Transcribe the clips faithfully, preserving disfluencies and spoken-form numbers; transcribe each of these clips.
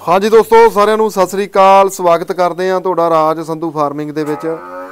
हाँ जी दोस्तों सारिਆਂ ਨੂੰ सत श्री अकाल स्वागत करते हैं ਤੁਹਾਡਾ ਰਾਜ ਸੰਧੂ ਫਾਰਮਿੰਗ ਦੇ ਵਿੱਚ।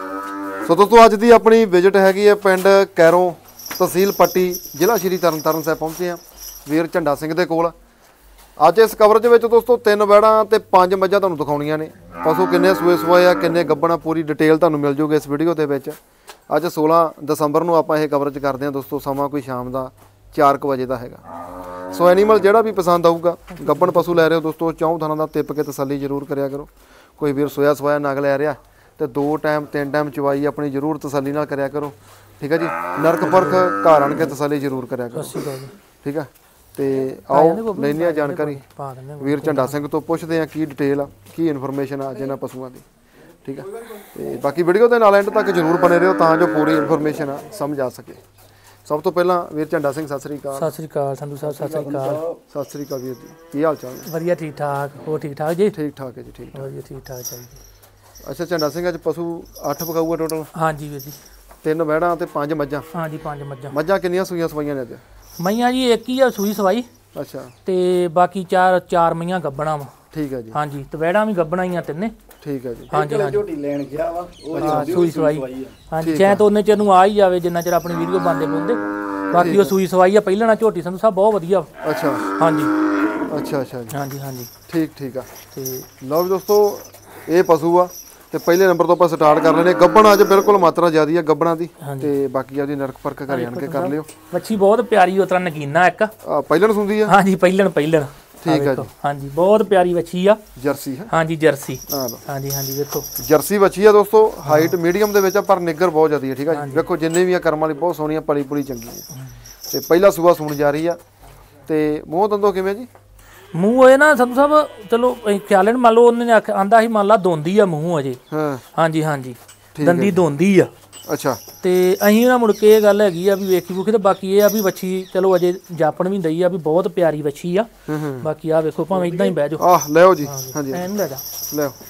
ਸੋ ਦੋਸਤੋ ਅੱਜ ਦੀ ਆਪਣੀ ਵਿਜ਼ਿਟ ਹੈਗੀ ਹੈ ਪਿੰਡ ਕੈਰੋਂ ਤਹਿਸੀਲ ਪੱਟੀ ਜ਼ਿਲ੍ਹਾ ਸ਼੍ਰੀ ਤਰਨਤਾਰਨ ਸਾਹਿਬ ਪਹੁੰਚੇ ਹਾਂ ਵੀਰ ਝੰਡਾ ਸਿੰਘ ਦੇ ਕੋਲ। ਅੱਜ ਇਸ ਕਵਰੇਜ ਵਿੱਚ ਦੋਸਤੋ ਤਿੰਨ ਵੈੜਾਂ ਤੇ ਪੰਜ ਮੱਝਾਂ ਤੁਹਾਨੂੰ ਦਿਖਾਉਣੀਆਂ ਨੇ। ਪਸ਼ੂ ਕਿੰਨੇ ਸੂਏ ਸੂਏ ਆ ਕਿੰਨੇ ਗੱਭਣ ਪੂਰੀ ਡਿਟੇਲ ਤੁਹਾਨੂੰ ਮਿਲ ਜੂਗੀ ਇਸ ਵੀਡੀਓ ਦੇ ਵਿੱਚ। ਅੱਜ सोलह ਦਸੰਬਰ ਨੂੰ ਆਪਾਂ ਇਹ ਕਵਰੇਜ ਕਰਦੇ ਹਾਂ ਦੋਸਤੋ। ਸਮਾਂ ਕੋਈ ਸ਼ਾਮ ਦਾ चार ਕੁ ਵਜੇ ਦਾ ਹੈਗਾ। सो एनीमल जोड़ा भी पसंद आऊगा गब्बन पशु लै रहे हो दोस्तों चौं थाना का टिप के तसली जरूर करा करो। कोई वीर सोया सवाया नग लै रहा तो दो टाइम तीन टाइम चवाई अपनी जरूर तसली नाल करा करो। ठीक है जी नरक परख घर आन के तसली जरूर करा करो। ठीक है तो आओ लैने जानकारी वीर झंडा सिंह तो पुछते हैं की डिटेल आ की इनफॉर्मेशन आ जिन्होंने पशुओं की। ठीक है तो बाकी वीडियो के नाल एंड तक जरूर बने रहो तां जो पूरी इनफॉर्मेशन आ समझ आ सके। सब तो पहला वीर झंडा सिंह सत श्री अकाल। सत श्री अकाल संधू साहब सत श्री अकाल। सत श्री अकाल वीर जी की हाल चाल? वधिया ठीक ठाक हो ठीक ठाक जी? ठीक ठाक है जी ठीक ठाक वधिया ठीक ठाक चाहिए। अच्छा झंडा सिंह अज पशु अठ पकाऊगा टोटल? हाँ जी वीर जी तीन वैड़ा ते पांच मज्जां? हाँ जी पांच मज्जां। मज्जां कितनियां सूईयां सवाईयां ने अज? मईयां जी एक ही आ सूई सवाई। अच्छा ते बाकी चार चार मईयां गब्बणा वा। ठीक है जी। हाँ जी ते वैड़ा भी गब्बणा ही आ तिन्ने। ठीक है जी। हाँ जी झोटी लैन गया वा हाँ सूई सवाई। हाँ जी चाहे तो उन्ने चेर नूं आ ही जावे जिन्ना चेर अपनी वीडियो बनदे बुनदे। बाकी वो सूई सवाई है पहले ना झोटी संधू साहब बहुत वधिया। अच्छा हाँ जी अच्छा अच्छा जी। हाँ जी हाँ जी ठीक ठीक है। ते लो दोस्तों ये पशु आ ते पहले नंबर तो आप स्टार्ट कर लेने। गब्बण अज बिल्कुल मात्रा ज़्यादा है गब्बणा दी ते बाकी आपकी नरक परख घरे आन के कर लियो। मच्छी बहुत प्यारी उतरा नगीना एक पहिलन सुंदी है? हाँ जी पहिलन पहिलन। ठीक है जी। हाँ जी बहुत प्यारी बच्ची आ जर्सी है? हाँ जी जर्सी। हाँ हाँ जी हाँ जी देखो जर्सी बच्ची है दोस्तों हाइट मीडियम दे विच पर निगर बहुत ज़्यादा है। ठीक है जी देखो जिन्ने भी कर्म वाली बहुत सोहनी पली पुली चंगी है ते पहला सूआ सूण जा रही है ते मूँह दंदो किवें जी? मूँह ये ना संधू साहब चलो ख्याल है मान लो उन्होंने आंदा ही मान ला दोंदी आ मूँह अजे। हाँ हाँ जी हाँ जी दंदी दोंदी आ। अच्छा ते अहीं ना मुड़ के ये गल हैगी आ भी वेखी वूखी ते बाकी ये आ भी बच्ची चलो अजे जापण भी दई आ भी बहुत प्यारी बच्ची आ। बाकी आ वेखो भावें इदां ही बह जाओ। आह ले आओ जी। हाँ जी एन ले जा ले आओ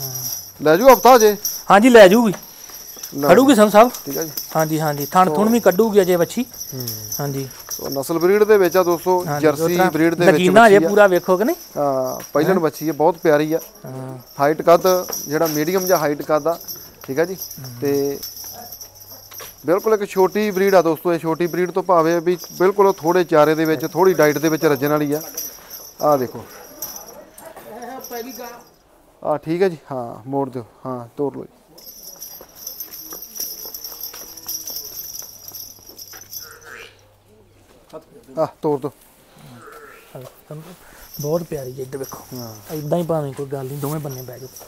ले जाओ हफ्ता जे। हाँ जी ले जाऊगी खड़ूगी संधू साहब। ठीक है जी। हाँ जी हाँ जी थण थुण भी कड्डूगी अजे बच्ची। हाँ जी तो नस्ल ब्रीड दे विच आ दोस्तों जर्सी ब्रीड दे विच नगीना जे पूरा वेखो कि नहीं। हां पहिलन बच्ची है बहुत प्यारी है। हाइट कद जेड़ा मीडियम जा हाइट कद आ। ठीक है जी ते बिल्कुल एक छोटी ब्रीड आ दोस्तों। ये छोटी ब्रीड तो भावे भी बिल्कुल थोड़े चारे दे विच थोड़ी डाइट दे विच रजन वाली आ। आ देखो आ ठीक है जी। हाँ मोड़ दो हाँ तोड़ लो जी। आ तोड़ दो बहुत प्यारी जी इधर देखो इदां ही भावें कोई गल नहीं दोवें बन्ने बह जाओ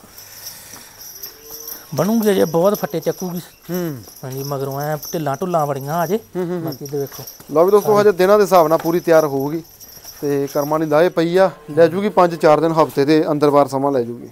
बनूगी अजे बहुत फट्टे चक्कूगी। हाँ जी मगरों ऐ ढिल्लां ढुल्लां बड़ियां अजे बाकी इधर देखो लो भी दोस्तों अजे दिनां दे हिसाब नाल पूरी तैयार होगी ते कर्मां दी लाहे पई आ लै जूगी पांच चार दिन हफ्ते दे अंदर बार समा लै जूगी।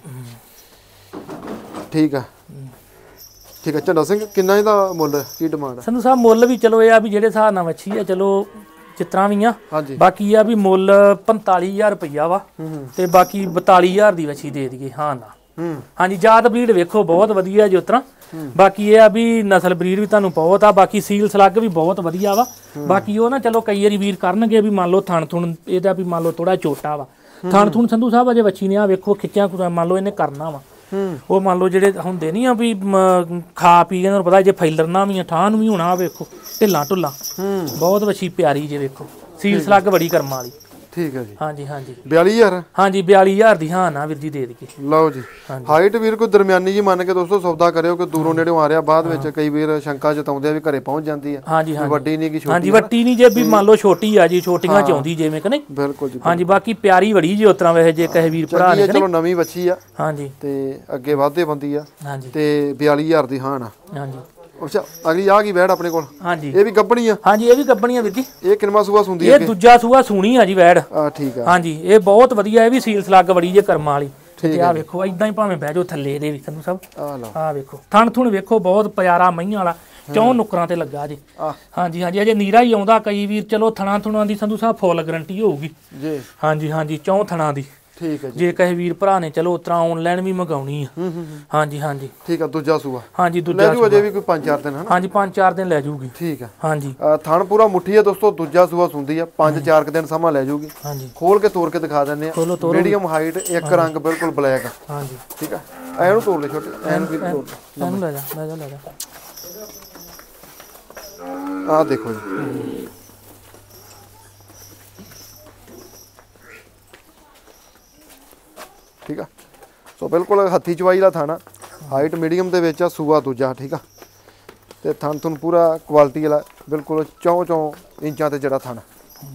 ठीक है ठीक है झंडा सिंह किन्ना इहदा मुੱਲ की डिमांड है? संधू साहब मुੱਲ भी चलो ये आ भी जेहड़े हिसाब नाल मच्छी है चलो चित्रा भी आ। हाँ जी बाकी आ भी मुੱਲ पैंताली हज़ार रुपया वा ते बाकी बताली हज़ार दी मच्छी दे दईए। हाँ ना हाँ जी जात ब्रीड वेखो बहुत वधिया जो उतरा। बाकी ये आ भी नस्ल ब्रीड भी तुहानूं बहुत आ बाकी सील सलग भी बहुत वधिया वा। बाकी वो ना चलो कई बारी वीर करनगे भी मान लो थण थुण इहदा भी मान लो थोड़ा छोटा वा थण थुण संधू साहब अजे बच्ची ने आ वेखो खिच्चिया कुछ मान लो इन्हें करना वा वो मान लो जेडे हुंदे नहीं आ भी खा पी के पता जे फैलरना भी ठान भी होना वेखो ढिल्लां ढुल्लां बहुत बच्ची प्यारी जे वेखो सील सलग बड़ी कर्मां वाली। ठीक है जी। हाँ जी हाँ जी बयाली हज़ार हाँ जी बयाली हज़ार दी। हाँ ना वीर जी दे दी। लो जी हाइट वीर कोई दरमियानी जी मान के दोस्तों सौदा करियो कि दूरों नेड़ों आ रहा बाद में कई वीर शंका जताउंदे भी घरे पहुंच जाती है। हाँ जी हाँ वड्डी नहीं की छोटी। हाँ जी वड्डी नहीं जे भी मान लो छोटी आ जी छोटियां च आउंदी जिवें कि नहीं। बिल्कुल जी हाँ जी बाकी प्यारी बड़ी जी उतरा वैसे जे कहे वीर भरा ने चलो नवीं बच्ची आ। हाँ जी ते अगे वाधे बंदी आ। हाँ जी ते बयाली हज़ार दी। हाँ ना हाँ जी अच्छा अगली आ गई वैड़ अपने कोल? हाँ जी ये भी गब्बणी आ? हाँ जी ये भी गब्बणी आ वीर जी। ये किनवा सूआ सुंदी है? ये दूजा सूआ सूणी आ जी वैड़। आ ठीक है। हाँ जी ये बहुत वधिया है भी सील सलग बड़ी जे कर्मां वाली। ते आ वेखो इदां ही भावें बह जाओ थल्ले दे भी संधू साहब। आ लो आ वेखो थण थुण वेखो बहुत प्यारा मईयां वाला चौं नुकरां ते लगा जी। हाँ जी हाँ जी अजे नीरा ही आउंदा कई वीर चलो थणा थुणां दी संधू साहब फुल गारंटी होऊगी जी। हाँ जी हाँ जी चौं थणा दी ਠੀਕ ਹੈ ਜੀ ਜੇ ਕਹੇ ਵੀਰ ਭਰਾ ਨੇ ਚਲੋ ਉਤਰਾ ਆਨਲਾਈਨ ਵੀ ਮੰਗਾਉਣੀ ਆ ਹੂੰ ਹੂੰ ਹਾਂਜੀ ਹਾਂਜੀ ਠੀਕ ਆ ਦੂਜਾ ਸੂਆ ਹਾਂਜੀ ਲੈ ਦੂਜਾ ਜੂ ਅਜੇ ਵੀ ਕੋਈ ਪੰਜ ਚਾਰ ਦਿਨ ਹਨਾ ਹਾਂਜੀ ਪੰਜ ਚਾਰ ਦਿਨ ਲੈ ਜੂਗੀ ਠੀਕ ਆ ਹਾਂਜੀ ਅ, ਥਣ ਪੂਰਾ ਮੁੱਠੀ ਆ ਦੋਸਤੋ ਦੂਜਾ ਸੂਆ ਸੁੰਦੀ ਆ ਪੰਜ ਚਾਰ ਦਿਨ ਸਮਾਂ ਲੈ ਜੂਗੀ ਹਾਂਜੀ ਖੋਲ ਕੇ ਤੋੜ ਕੇ ਦਿਖਾ ਦਿੰਦੇ ਆ ਖੋਲੋ ਤੋੜੋ ਮੀਡੀਅਮ ਹਾਈਟ ਇੱਕ ਰੰਗ ਬਿਲਕੁਲ ਬਲੈਕ ਹਾਂਜੀ ਠੀਕ ਆ ਐਨੂੰ ਤੋੜ ਲੈ ਛੋਟੇ ਐਨੂੰ ਵੀ ਤੋੜ ਲੈ ਇਹਨੂੰ ਲੈ ਜਾ ਲੈ ਜਾ ਲੈ ਜਾ ਆਹ ਦੇਖੋ ਜੀ ਠੀਕ ਆ ਸੋ ਬਿਲਕੁਲ ਹੱਥੀ ਚਵਾਈ ਦਾ ਥਾਣਾ ਹਾਈਟ ਮੀਡੀਅਮ ਦੇ ਵਿੱਚ ਆ ਸੂਆ ਦੂਜਾ ਠੀਕ ਆ ਤੇ ਥਣ ਤੁਹਾਨੂੰ ਪੂਰਾ ਕੁਆਲਿਟੀ ਵਾਲਾ ਬਿਲਕੁਲ ਚੌਂ ਚੌਂ ਇੰਚਾਂ ਤੇ ਜਿਹੜਾ ਥਣ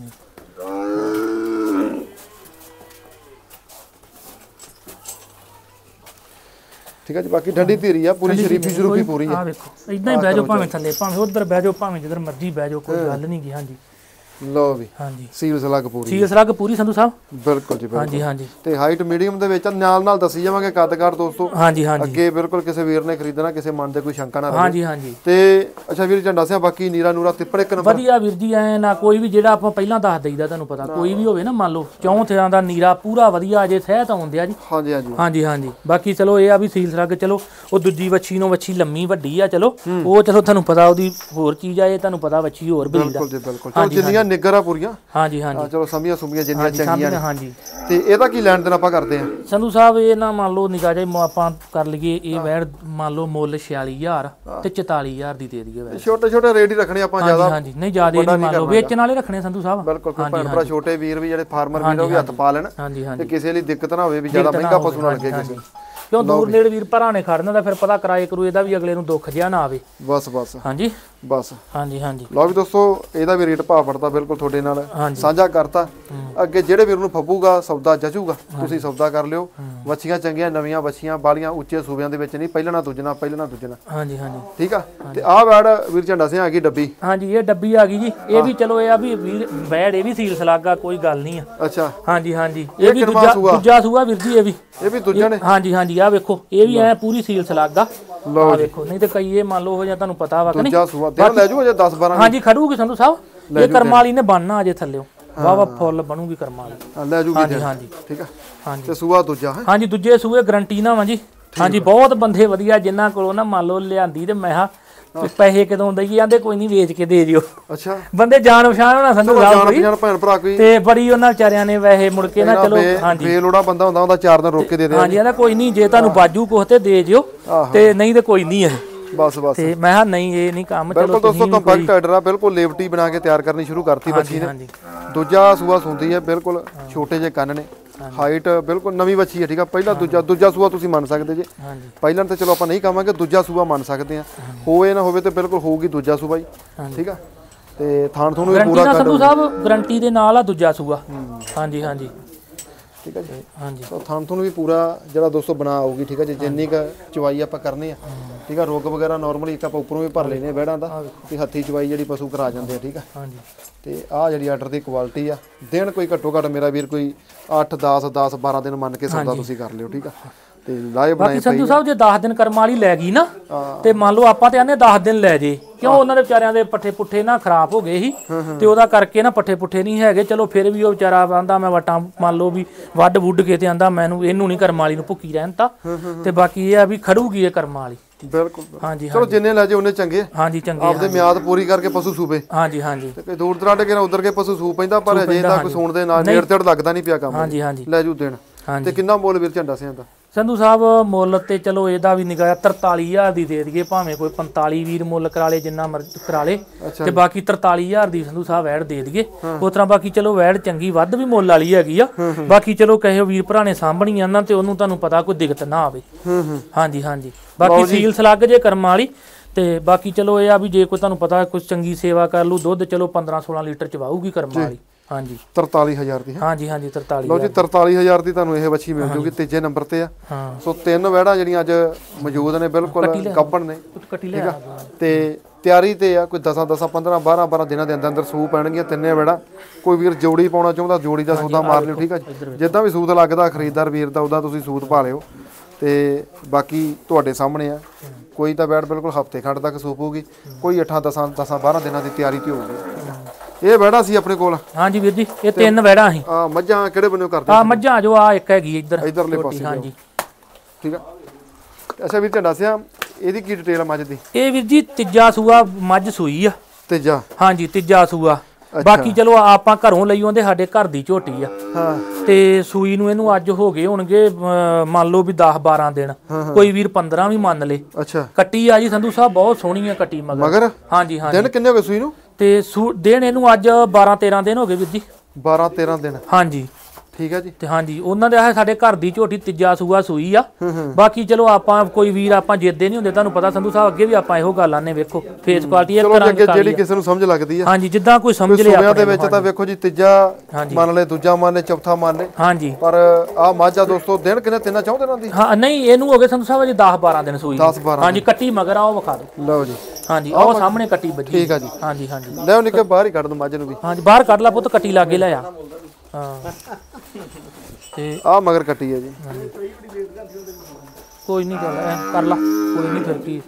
ਠੀਕ ਆ ਜੀ ਬਾਕੀ ਠੰਡੀ ਧੀਰੀ ਆ ਪੂਰੀ ਸ਼ਰੀਫੀ ਸ਼ਰੂਫੀ ਪੂਰੀ ਆ ਆ ਵੇਖੋ ਇਦਾਂ ਹੀ ਬਹਿ ਜਾਓ ਭਾਵੇਂ ਥੱਲੇ ਭਾਵੇਂ ਉਧਰ ਬਹਿ ਜਾਓ ਭਾਵੇਂ ਜਿੱਧਰ ਮਰਜ਼ੀ ਬਹਿ ਜਾਓ ਕੋਈ ਗੱਲ ਨਹੀਂ ਗੀ ਹਾਂਜੀ ਲਓ ਵੀ ਹਾਂਜੀ ਸੀਲ ਸਲੱਗ ਪੂਰੀ ਸੀਲ ਸਲੱਗ ਪੂਰੀ ਸੰਧੂ ਸਾਹਿਬ ਬਿਲਕੁਲ ਜੀ ਬਿਲਕੁਲ ਹਾਂਜੀ ਹਾਂਜੀ ਤੇ ਹਾਈਟ ਮੀਡੀਅਮ ਦੇ ਵਿੱਚ ਆ, ਨਾਲ ਨਾਲ ਦੱਸੀ ਜਾਵਾਂਗੇ ਕੱਦਕਾਰ ਦੋਸਤੋ ਹਾਂਜੀ ਹਾਂਜੀ ਅੱਗੇ ਬਿਲਕੁਲ ਕਿਸੇ ਵੀਰ ਨੇ ਖਰੀਦਣਾ ਕਿਸੇ ਮਨ ਦੇ ਕੋਈ ਸ਼ੰਕਾ ਨਾ ਰਹੇ ਹਾਂਜੀ ਹਾਂਜੀ ਤੇ ਅੱਛਾ ਵੀਰ ਝੰਡਾ ਸਿਆ ਬਾਕੀ ਨੀਰਾ ਨੂਰਾ ਤਿੱਪੜ ਇੱਕ ਨੰਬਰ ਵਧੀਆ ਵੀਰ ਜੀ ਐ ਨਾ ਕੋਈ ਵੀ ਜਿਹੜਾ ਆਪਾਂ ਪਹਿਲਾਂ ਦੱਸ ਦਈਦਾ ਤੁਹਾਨੂੰ ਪਤਾ ਕੋਈ ਵੀ ਹੋਵੇ ਨਾ ਮੰਨ ਲਓ ਚੌਂ ਥਿਆਂ ਦਾ ਨੀਰਾ ਪੂਰਾ ਵਧੀਆ ਅਜੇ ਸਹਿਤ ਆਉਂਦਿਆ ਜੀ ਹਾਂਜੀ ਹਾਂਜੀ ਹਾਂਜੀ ਹਾਂਜੀ ਬਾਕੀ ਚਲੋ ਇਹ ਆ ਵੀ ਸੀਲ ਸਲੱਗ ਚਲੋ ਉਹ ਦੂਜੀ ਵੱਛੀ ਨੂੰ ਵੱਛੀ ਲੰਮੀ ਵੱਡੀ ਆ ਚਲੋ ਉਹ ਚਲੋ ਤੁਹਾਨੂੰ ਪਤਾ ਉਹਦੀ ਹੋਰ ਚੀਜ਼ ਆ ਇਹ ਤੁਹਾਨੂੰ ਪਤਾ ਵੱਛੀ ਹੋਰ ਬਰੀਡ ਆ ਬਿਲਕੁਲ ਜੀ ਬਿਲਕੁਲ ਚਲੋ ਜਿੰਨੀਆਂ ਨਿੱਗਰ ਆ ਪੂਰੀਆਂ ਹਾਂਜੀ ਹਾਂ ਹਾਂਜੀ ਚਲੋ ਸਮੀਆਂ ਸੁਮੀਆਂ ਜਿੰਨੀਆਂ ਚੰਗੀਆਂ ਨੇ ਹਾਂਜੀ ਤੇ ਇਹਦਾ ਕੀ ਲੈਣ ਦੇਣ ਆਪਾਂ ਕਰਦੇ ਆ ਸੰਧੂ ਸਾਹਿਬ ਇਹ ਨਾ ਮੰਨ ਲਓ ਨਿਗਾਹ ਜੇ ਆਪਾਂ ਕਰ ਲਈਏ ਇਹ ਵੈੜ ਮੰਨ ਲਓ ਮੁੱਲ ਛਿਆਲੀ ਹਜ਼ਾਰ ਤੇ ਚੁਤਾਲੀ ਹਜ਼ਾਰ ਦੀ ਦੇ ਦਈਏ ਵੈੜ ਛੋਟੇ ਛੋਟੇ ਰੇਟ ਹੀ ਰੱਖਣੇ ਆਪਾਂ ਹਾਂਜੀ ਜ਼ਿਆਦਾ ਹਾਂਜੀ ਨਹੀਂ ਜ਼ਿਆਦਾ ਨਹੀਂ ਮੰਨ ਲਓ ਵੇਚਣ ਵਾਲੇ ਰੱਖਣੇ ਸੰਧੂ ਸਾਹਿਬ ਬਿਲਕੁਲ ਕੋਈ ਭੈਣ ਭਰਾ ਛੋਟੇ ਵੀਰ ਵੀ ਜਿਹੜੇ ਫਾਰਮਰ ਵੀਰ ਉਹ ਵੀ ਹੱਥ ਪਾ ਲੈਣ ਹਾਂਜੀ ਤੇ ਹਾਂਜੀ ਕਿਸੇ ਲਈ ਦਿੱਕਤ ਨਾ ਹੋਵੇ ਵੀ ਜ਼ਿਆਦਾ ਮਹਿੰਗਾ ਪਸ਼ੂ ਨਾ ਲੱਗੇ ਕਿਸੇ ਕਿਉਂ ਦੂਰ ਨੇੜੇ ਵੀਰ ਭਰਾ ਨੇ ਖੜਨਾ ਤਾਂ ਫਿਰ ਪਤਾ ਕਿਰਾਏ ਕਰੂ ਇਹਦਾ ਵੀ ਅਗਲੇ ਨੂੰ ਦੁੱਖ ਜਿਆ ਨਾ ਆਵੇ ਬਸ ਬਸ ਹਾਂਜੀ ਬਸ ਹਾਂਜੀ ਹਾਂਜੀ ਲਓ ਵੀ ਦੋਸਤੋ ਇਹਦਾ ਵੀ ਰੇਟ ਭਾਅ ਪੜਦਾ ਬਿਲਕੁਲ ਤੁਹਾਡੇ ਨਾਲ ਹਾਂਜੀ ਸਾਂਝਾ ਕਰਤਾ ਅੱਗੇ ਜਿਹੜੇ ਵੀਰ ਨੂੰ ਫੱਬੂਗਾ ਸੌਦਾ ਜਚੂਗਾ ਤੁਸੀਂ ਸੌਦਾ ਕਰ ਲਿਓ ਵੱਛੀਆਂ ਚੰਗੀਆਂ ਨਵੀਆਂ ਵੱਛੀਆਂ ਬਾਲੀਆਂ ਉੱਚੇ ਸੂਬਿਆਂ ਦੇ ਵਿੱਚ ਨਹੀਂ ਪਹਿਲਣਾ ਦੂਜਣਾ ਪਹਿਲਣਾ ਦੂਜਣਾ ਹਾਂਜੀ ਹਾਂਜੀ ਠੀਕ ਆ ਤੇ ਆਹ ਵੈੜ ਵੀਰ ਝੰਡਾ ਸਿੰਘ ਆ ਗਈ ਡੱਬੀ ਹਾਂਜੀ ਇਹ ਡੱਬੀ ਆ ਗਈ ਜੀ ਇਹ ਵੀ ਚਲੋ ਇਹ ਆ ਵੀ ਵੀਰ ਵੈੜ ਇਹ ਵੀ ਸੀਲ ਸਲਾਗਾ ਕੋਈ ਗੱਲ ਨਹੀਂ ਆ ਅੱਛਾ ਹਾਂਜੀ ਹਾਂਜੀ ਇਹ ਵੀ ਦੂਜਾ ਦੂਜਾ ਸੂਆ ਵੀਰ ਜੀ ਇਹ ਵੀ ਇਹ ਵੀ ਦੂਜਾ ਨੇ ਹਾਂਜੀ ਹਾਂਜੀ ਆ ਵੇਖੋ ਇਹ ਵੀ ਐ ਪੂਰੀ ਸੀਲ ਸਲਾਗਾ ਲਓ ਆ ਵੇਖੋ ਨਹੀਂ ਤੇ ਕਈ ਇਹ ਮੰਨ ਲਓ ਹੋ ਜਾਂ ਤੁਹਾਨੂੰ ਪਤਾ ਵਾ ਕਿ ਨਹੀਂ ਦੂਜਾ ਸੂਆ ਦੇ ਲੈ ਜੂ ਅਜੇ ਦਸ ਬਾਰਾਂ ਹਾਂਜੀ ਖੜੂਗੀ ਸੰਧੂ ਸਾਹਿਬ ਇਹ ਕਰਮਾਂ ਵਾਲੀ ਨੇ ਬਣਨਾ ਅਜੇ ਥੱਲਿਓ ਵਾਵਾ ਫੁੱਲ ਬਣੂਗੀ ਕਰਮਾਂ ਵਾਲੀ ਲੈ ਜੂਗੀ ਹਾਂਜੀ ਹਾਂਜੀ ਠੀਕ ਆ ਹਾਂਜੀ ਤੇ ਸੂਆ ਦੂਜਾ ਹੈ ਹਾਂਜੀ ਦੂਜੇ ਸੂਏ ਗਰੰਟੀ ਨਾ ਵਾ ਜੀ ਹਾਂਜੀ ਬਹੁਤ ਬੰਦੇ ਵਧੀਆ ਜਿਨ੍ਹਾਂ ਕੋਲੋਂ ਨਾ ਮੰਨ ਲਓ ਲਿਆਂਦੀ ਤੇ ਮੈਂ ਹਾਂ ਪੈਸੇ ਕਦੋਂ ਦਈਏ ਜਾਂਦੇ ਕੋਈ ਨਹੀਂ ਵੇਚ ਕੇ ਦੇ ਦਿਓ ਅੱਛਾ ਬੰਦੇ ਜਾਣ ਪਛਾਣ ਹੋਣਾ ਸੰਧੂ ਸਾਹਿਬ ਜਾਣ ਪਛਾਣ ਭੈਣ ਭਰਾ ਕੋਈ ਤੇ ਬੜੀ ਉਹਨਾਂ ਵਿਚਾਰਿਆਂ ਨੇ ਵੈਸੇ ਮੁੜ ਕੇ ਨਾ ਚਲੋ ਹਾਂਜੀ ਬੇਲੋੜਾ ਬੰਦਾ ਹੁੰਦਾ ਉਹਦਾ ਚਾਰ ਦਿਨ ਰੋਕ ਕੇ ਦੇ ਦੇ ਹਾਂਜੀ ਇਹਦਾ ਕੋਈ ਨਹੀਂ ਜੇ ਤੁਹਾਨੂੰ ਬਾਜੂ ਕੁਛ ਤੇ ਦੇ ਜਿਓ ਤੇ ਨਹੀਂ ਤੇ ਕੋਈ ਨਹੀਂ ਇਹ ਬਸ ਬਸ ਤੇ ਮੈਂ ਹਾਂ ਨਹੀਂ ਇਹ ਨਹੀਂ ਕੰਮ ਚਲੋ ਬਿਲਕੁਲ ਦੋਸਤੋ ਕੰਪੈਕਟ ਆਰਡਰ ਆ ਬਿਲਕੁਲ ਲੇਵਟੀ ਬਣਾ ਕੇ ਤਿਆਰ ਕਰਨੀ ਸ਼ੁਰੂ ਕਰਤੀ ਬੱਚੀ ਨੇ ਹਾਂਜੀ ਦੂਜਾ ਸੂਆ ਸੁੰਦੀ ਹੈ ਬਿਲਕੁਲ ਛੋਟੇ ਜਿਹੇ ਕੰਨ ਨੇ ਹਾਈਟ ਬਿਲਕੁਲ ਨਵੀਂ ਬੱਚੀ ਹੈ ਠੀਕ ਆ ਪਹਿਲਾ ਦੂਜਾ ਦੂਜਾ ਸੂਆ ਤੁਸੀਂ ਮੰਨ ਸਕਦੇ ਜੇ ਹਾਂਜੀ ਪਹਿਲਾਂ ਤਾਂ ਚਲੋ ਆਪਾਂ ਨਹੀਂ ਕਹਾਂਗੇ ਦੂਜਾ ਸੂਆ ਮੰਨ ਸਕਦੇ ਆ ਹੋਏ ਨਾ ਹੋਵੇ ਤੇ ਬਿਲਕੁਲ ਹੋਊਗੀ ਦੂਜਾ ਸੂਆ ਹੀ ਠੀਕ ਆ ਤੇ ਥਾਣ ਥੋਨੂੰ ਵੀ ਪੂਰਾ ਕਰ ਸੰਧੂ ਸਾਹਿਬ ਗਾਰੰਟੀ ਦੇ ਨਾਲ ਆ ਦੂਜਾ ਸੂਆ ਹਾਂਜੀ ਹਾਂਜੀ ਠੀਕ ਹੈ ਜੀ ਹਾਂਜੀ ਸੋ ਥਾਣ ਥੋਨੂੰ ਵੀ ਪੂਰਾ ਜਿਹੜਾ ਦੋਸਤੋ ਬਣਾ ਆਊਗੀ ਠੀਕ ਹੈ ਜੀ ਜਿੰਨੀ ਕ ਚਵਾਈ ਆਪਾਂ ਕਰਨੀ ਆ ਠੀਕ ਆ ਰੋਗ ਵਗੈਰਾ ਨਾਰਮਲੀ ਇੱਕ ਆਪਾਂ ਉੱਪਰੋਂ ਵੀ ਭਰ ਲੈਨੇ ਬੈੜਾਂ ਦਾ ਤੇ ਹੱਥੀ ਚਵਾਈ ਜਿਹੜੀ ਪਸ਼ੂ ਕਰਾ ਜਾਂਦੇ ਆ ਠੀਕ ਆ ਹਾਂਜੀ ਤੇ ਆਹ ਜਿਹੜੀ ਆਰਡਰ ਦੀ ਕੁਆਲਿਟੀ ਆ ਦਿਨ ਕੋਈ ਘੱਟੋ ਘੱਟ ਮੇਰਾ ਵੀਰ ਕੋਈ ਅੱਠ ਦਸ ਦਸ ਬਾਰਾਂ ਦਿਨ ਮੰਨ ਕੇ ਸੌਦਾ ਤੁਸੀਂ ਕਰ ਲਿਓ ਠੀਕ ਆ ਤੇ ਲਾਏ ਬਣਾਏ ਬਾਕੀ ਸੰਧੂ ਸਾਹਿਬ ਜੇ ਦਸ ਦਿਨ ਕਰਮ ਵਾਲੀ ਲੈ ਗਈ ਨਾ ਤੇ ਮੰਨ ਲਓ ਆਪਾਂ ਤੇ ਆਨੇ ਦਸ ਦਿਨ ਲੈ ਜੇ ਕਿਉਂ ਉਹਨਾਂ ਦੇ ਵਿਚਾਰਿਆਂ ਦੇ ਪੱਠੇ ਪੁੱਠੇ ਨਾ ਖਰਾਬ ਹੋ ਗਏ ਸੀ ਤੇ ਉਹਦਾ ਕਰਕੇ ਨਾ ਪੱਠੇ ਪੁੱਠੇ ਨਹੀਂ ਹੈਗੇ ਚਲੋ ਫਿਰ ਵੀ ਉਹ ਵਿਚਾਰਾ ਆਂਦਾ ਮੈਂ ਵਟਾਂ ਮੰਨ ਲਓ ਵੀ ਵੱਡ ਵੁੱਡ ਕੇ ਤੇ ਆਂਦਾ ਮੈਨੂੰ ਇਹਨੂੰ ਨਹੀਂ ਕਰਮ ਵਾਲੀ ਨੂੰ ਭੁੱਕੀ ਰਹਿਣ ਤਾ ਤੇ ਬਾਕੀ ਇਹ ਆ ਵੀ ਖੜੂਗੀ ਇਹ ਕਰਮ ਵਾਲੀ ਬਿਲਕੁਲ ਹਾਂਜੀ ਚਲੋ ਜਿੰਨੇ ਲੈ ਜੇ ਉਹਨੇ ਚੰਗੇ ਹਾਂਜੀ ਚੰਗੇ ਆਪਦੇ ਮਿਆਦ ਪੂਰੀ ਕਰਕੇ ਪਸ਼ੂ ਸੂਬੇ ਹਾਂਜੀ ਹਾਂਜੀ ਤੇ ਕੋਈ ਦੂਰ ਦਰਾਡੇ ਕੇ ਨਾ ਉਧਰ ਕੇ ਪਸ਼ੂ ਸੂ ਪੈਂਦਾ ਪਰ ਅਜੇ ਤਾਂ ਕੋਈ ਸੁਣ ਦੇ ਨਾਲ ਨੇੜ ਤੇੜ ਲੱਗਦਾ ਨਹੀਂ ਪਿਆ ਕੰਮ ਹਾਂਜੀ ਹਾਂਜੀ ਲੈ ਜੂ ਦੇਣ ਤੇ ਕਿੰਨਾ ਮੁੱਲ ਵੀਰ ਝੰਡਾ ਸਿੰਘ ਦਾ ਸੰਧੂ ਸਾਹਿਬ ਮੁੱਲ ਤੇ ਚਲੋ ਇਹਦਾ ਵੀ ਨਿਗਾਹ ਤਰਤਾਲੀ ਹਜ਼ਾਰ ਦੀ ਦੇ ਦਈਏ ਭਾਵੇਂ ਕੋਈ ਪੰਤਾਲੀ ਵੀਰ ਮੁੱਲ ਕਰਾ ਲੇ ਜਿੰਨਾ ਮਰਜ਼ੀ ਕਰਾ ਲੇ ਤੇ ਬਾਕੀ ਤਰਤਾਲੀ ਹਜ਼ਾਰ ਦੀ ਸੰਧੂ ਸਾਹਿਬ ਵੈੜ ਦੇ ਦਈਏ ਉਸ ਤਰ੍ਹਾਂ ਬਾਕੀ ਚਲੋ ਵੈੜ ਚੰਗੀ ਵੱਧ ਵੀ ਮੁੱਲ ਵਾਲੀ ਹੈਗੀ ਆ ਬਾਕੀ ਚਲੋ ਕਹੇ ਵੀਰ ਭਰਾ ਨੇ ਸਾਂਭਣੀ ਆ ਨਾ ਤੇ ਉਹਨੂੰ ਤੁਹਾਨੂੰ ਪਤਾ ਕੋਈ ਦਿੱਕਤ ਨਾ ਆਵੇ ਹਾਂਜੀ ਹਾਂਜੀ ਬਾਕੀ ਸੀਲ ਸਲੱਗ ਜੇ ਕਰਮਾਂ ਵਾਲੀ ਤੇ ਬਾਕੀ ਚਲੋ ਇਹ ਆ ਵੀ ਜੇ ਕੋਈ ਤੁਹਾਨੂੰ ਪਤਾ ਕੁਝ ਚੰਗੀ ਸੇਵਾ ਕਰ ਲੂ ਦੁੱਧ ਚਲੋ ਪੰਦਰਾਂ ਸੋਲਾਂ ਲੀਟਰ ਚ ਵਾਹੂਗੀ ਕਰਮਾਂ ਵਾਲੀ ਹਾਂਜੀ ਤਰਤਾਲੀ ਹਜ਼ਾਰ ਦੀ ਹਾਂਜੀ ਹਾਂਜੀ ਤਰਤਾਲੀ ਲਓ ਜੀ ਤਰਤਾਲੀ ਹਜ਼ਾਰ ਦੀ ਤੁਹਾਨੂੰ ਇਹ ਵੱਛੀ ਮਿਲ ਜੂਗੀ ਤੀਜੇ ਨੰਬਰ ਤੇ ਆ ਹਾਂ ਸੋ ਤਿੰਨ ਵੈੜਾਂ ਜਿਹੜੀਆਂ ਅੱਜ ਮੌਜੂਦ ਨੇ ਬਿਲਕੁਲ ਗੱਭਣ ਨੇ ਕੱਟੀ ਲਿਆ ਤੇ ਤਿਆਰੀ ਤੇ ਆ ਕੋਈ ਦਸਾਂ ਦਸਾਂ ਪੰਦਰਾਂ ਬਾਰਾਂ ਬਾਰਾਂ ਦਿਨਾਂ ਦੇ ਅੰਦਰ ਅੰਦਰ ਸੂ ਪੈਣਗੀਆਂ ਤਿੰਨੇ ਵੈੜਾਂ ਕੋਈ ਵੀਰ ਜੋੜੀ ਪਾਉਣਾ ਚਾਹੁੰਦਾ ਜੋੜੀ ਦਾ ਸੌਦਾ ਮਾਰ ਲਿਓ ਠੀਕ ਆ ਜਿੱਦਾਂ ਵੀ ਸੂਤ ਲੱਗਦਾ ਖਰੀਦਦਾਰ ਵੀਰ ਦਾ ਉਹਦਾ ਤੁਸੀਂ ਸੂਤ ਪਾ ਲਿਓ ਤੇ ਬਾਕੀ ਤੁਹਾਡੇ ਸਾਹਮਣੇ ਆ ਕੋਈ ਤਾਂ ਵੈੜ ਬਿਲਕੁਲ ਹਫਤੇ ਖੰਡ ਤੱਕ ਸੂਪੂਗੀ ਕੋਈ ਅੱਠਾਂ ਦਸਾਂ ਦਸਾਂ ਬਾਰਾਂ ਦਿਨਾਂ ਦੀ ਤਿਆਰੀ ਤੇ ਹੋਊਗੀ ਇਹ ਵੜਾ ਸੀ ਆਪਣੇ ਕੋਲ ਹਾਂਜੀ ਵੀਰ ਜੀ ਇਹ ਤਿੰਨ ਵੈੜਾਂ ਸੀ ਆ ਮੱਝਾਂ ਕਿਹੜੇ ਬੰਨੋਂ ਕਰਦੇ ਆ ਮੱਝਾਂ ਜੋ ਆ ਇੱਕ ਹੈਗੀ ਇੱਧਰ ਇਧਰਲੇ ਪਾਸੇ ਹਾਂਜੀ ਠੀਕ ਆ ਅੱਛਾ ਵੀਰ ਝੰਡਾ ਸਿਆ ਇਹਦੀ ਕੀ ਡਿਟੇਲ ਆ ਮੱਝ ਦੀ ਇਹ ਵੀਰ ਜੀ ਤੀਜਾ ਸੂਆ ਮੱਝ ਸੂਈ ਆ ਤੀਜਾ ਹਾਂਜੀ ਤੀਜਾ ਸੂਆ ਬਾਕੀ ਚਲੋ ਆਪਾਂ ਘਰੋਂ ਲਈ ਆਉਂਦੇ ਸਾਡੇ ਘਰ ਦੀ ਝੋਟੀ ਆ ਹਾਂ ਤੇ ਸੂਈ ਨੂੰ ਇਹਨੂੰ ਅੱਜ ਹੋ ਗਏ ਹੋਣਗੇ ਮੰਨ ਲਓ ਵੀ ਦਸ ਬਾਰਾਂ ਦਿਨ ਕੋਈ ਵੀਰ ਪੰਦਰਾਂ ਵੀ ਮੰਨ ਲੇ ਅੱਛਾ ਕੱਟੀ ਆ ਜੀ ਸੰਧੂ ਸਾਹਿਬ ਬਹੁਤ ਸੋਹਣੀ ਆ ਕੱਟੀ ਮਗਰ ਮਗਰ ਹਾਂਜੀ ਹਾਂਜੀ ਦਿਨ ਕਿੰਨੇ ਹੋ ਗਏ ਸੂਈ ਨੂੰ ਤੇ ਦਿਨ ਇਹਨੂੰ ਅੱਜ ਬਾਰਾਂ ਤੇਰਾਂ ਦਿਨ ਹੋ ਗਏ ਵੀਰ ਜੀ ਬਾਰਾਂ ਤੇਰਾਂ ਦਿਨ ਹਾਂਜੀ ਠੀਕ ਹੈ ਜੀ ਤੇ ਹਾਂਜੀ ਉਹਨਾਂ ਦੇ ਆ ਸਾਡੇ ਘਰ ਦੀ ਝੋਟੀ ਤੀਜਾ ਸੂਆ ਸੂਈ ਆ ਬਾਕੀ ਚਲੋ ਆਪਾਂ ਕੋਈ ਵੀਰ ਆਪਾਂ ਜਿੱਦੇ ਨਹੀਂ ਹੁੰਦੇ ਤੁਹਾਨੂੰ ਪਤਾ ਸੰਧੂ ਸਾਹਿਬ ਅੱਗੇ ਵੀ ਆਪਾਂ ਇਹੋ ਗੱਲ ਆਨੇ ਵੇਖੋ ਫੇਸ ਕੁਆਲਿਟੀ ਇੱਕ ਤਰ੍ਹਾਂ ਦੀ ਜਿਹੜੀ ਕਿਸੇ ਨੂੰ ਸਮਝ ਲੱਗਦੀ ਆ ਹਾਂਜੀ ਜਿੱਦਾਂ ਕੋਈ ਸਮਝ ਲਿਆ ਆਪਣੇ ਦੇ ਵਿੱਚ ਤਾਂ ਵੇਖੋ ਜੀ ਤੀਜਾ ਮੰਨ ਲੈ ਦੂਜਾ ਮੰਨ ਲੈ ਚੌਥਾ ਮੰਨ ਲੈ ਹਾਂਜੀ ਪਰ ਆ ਮਾਝਾ ਦੋਸਤੋ ਦਿਨ ਕਿੰਨੇ ਤਿੰਨਾਂ ਚੌਂ ਦਿਨਾਂ ਦੀ ਹਾਂ ਨਹੀਂ ਇਹਨੂੰ ਹੋ ਗਏ ਸੰਧੂ ਸਾਹਿਬ ਜੀ ਦਸ ਬਾਰਾਂ ਦਿਨ ਸੂਈ ਦਸ ਬਾਰਾਂ ਹਾਂਜੀ ਕੱਟੀ ਮਗਰ ਆ ਉਹ ਵਿਖਾ ਦਿਓ ਲਓ ਜੀ ਹਾਂਜੀ ਉਹ ਸਾਹਮਣੇ ਕੱਟੀ ਵੱਜੀ ਠੀਕ ਆ ਜੀ ਹਾਂਜੀ ਹਾਂਜੀ ਲੈ ਉਹ ਨਿੱਕੇ ਬਾਹਰ ਹੀ ਕੱਢ ਦੋ ਮੱਝ ਨੂੰ ਵੀ ਹਾਂਜੀ ਬਾਹਰ ਕੱਢ ਲਾ ਪੁੱਤ ਕੱਟੀ ਲਾਗੇ ਲੈ ਆ ਹਾਂ ਤੇ ਆ ਮਗਰ ਕੱਟੀ ਹੈ ਜੀ ਕੋਈ ਨਹੀਂ ਗੱਲ ਐ ਕਰ ਲਾ ਕੋਈ ਨਹੀਂ ਫਿਰ ਕੀ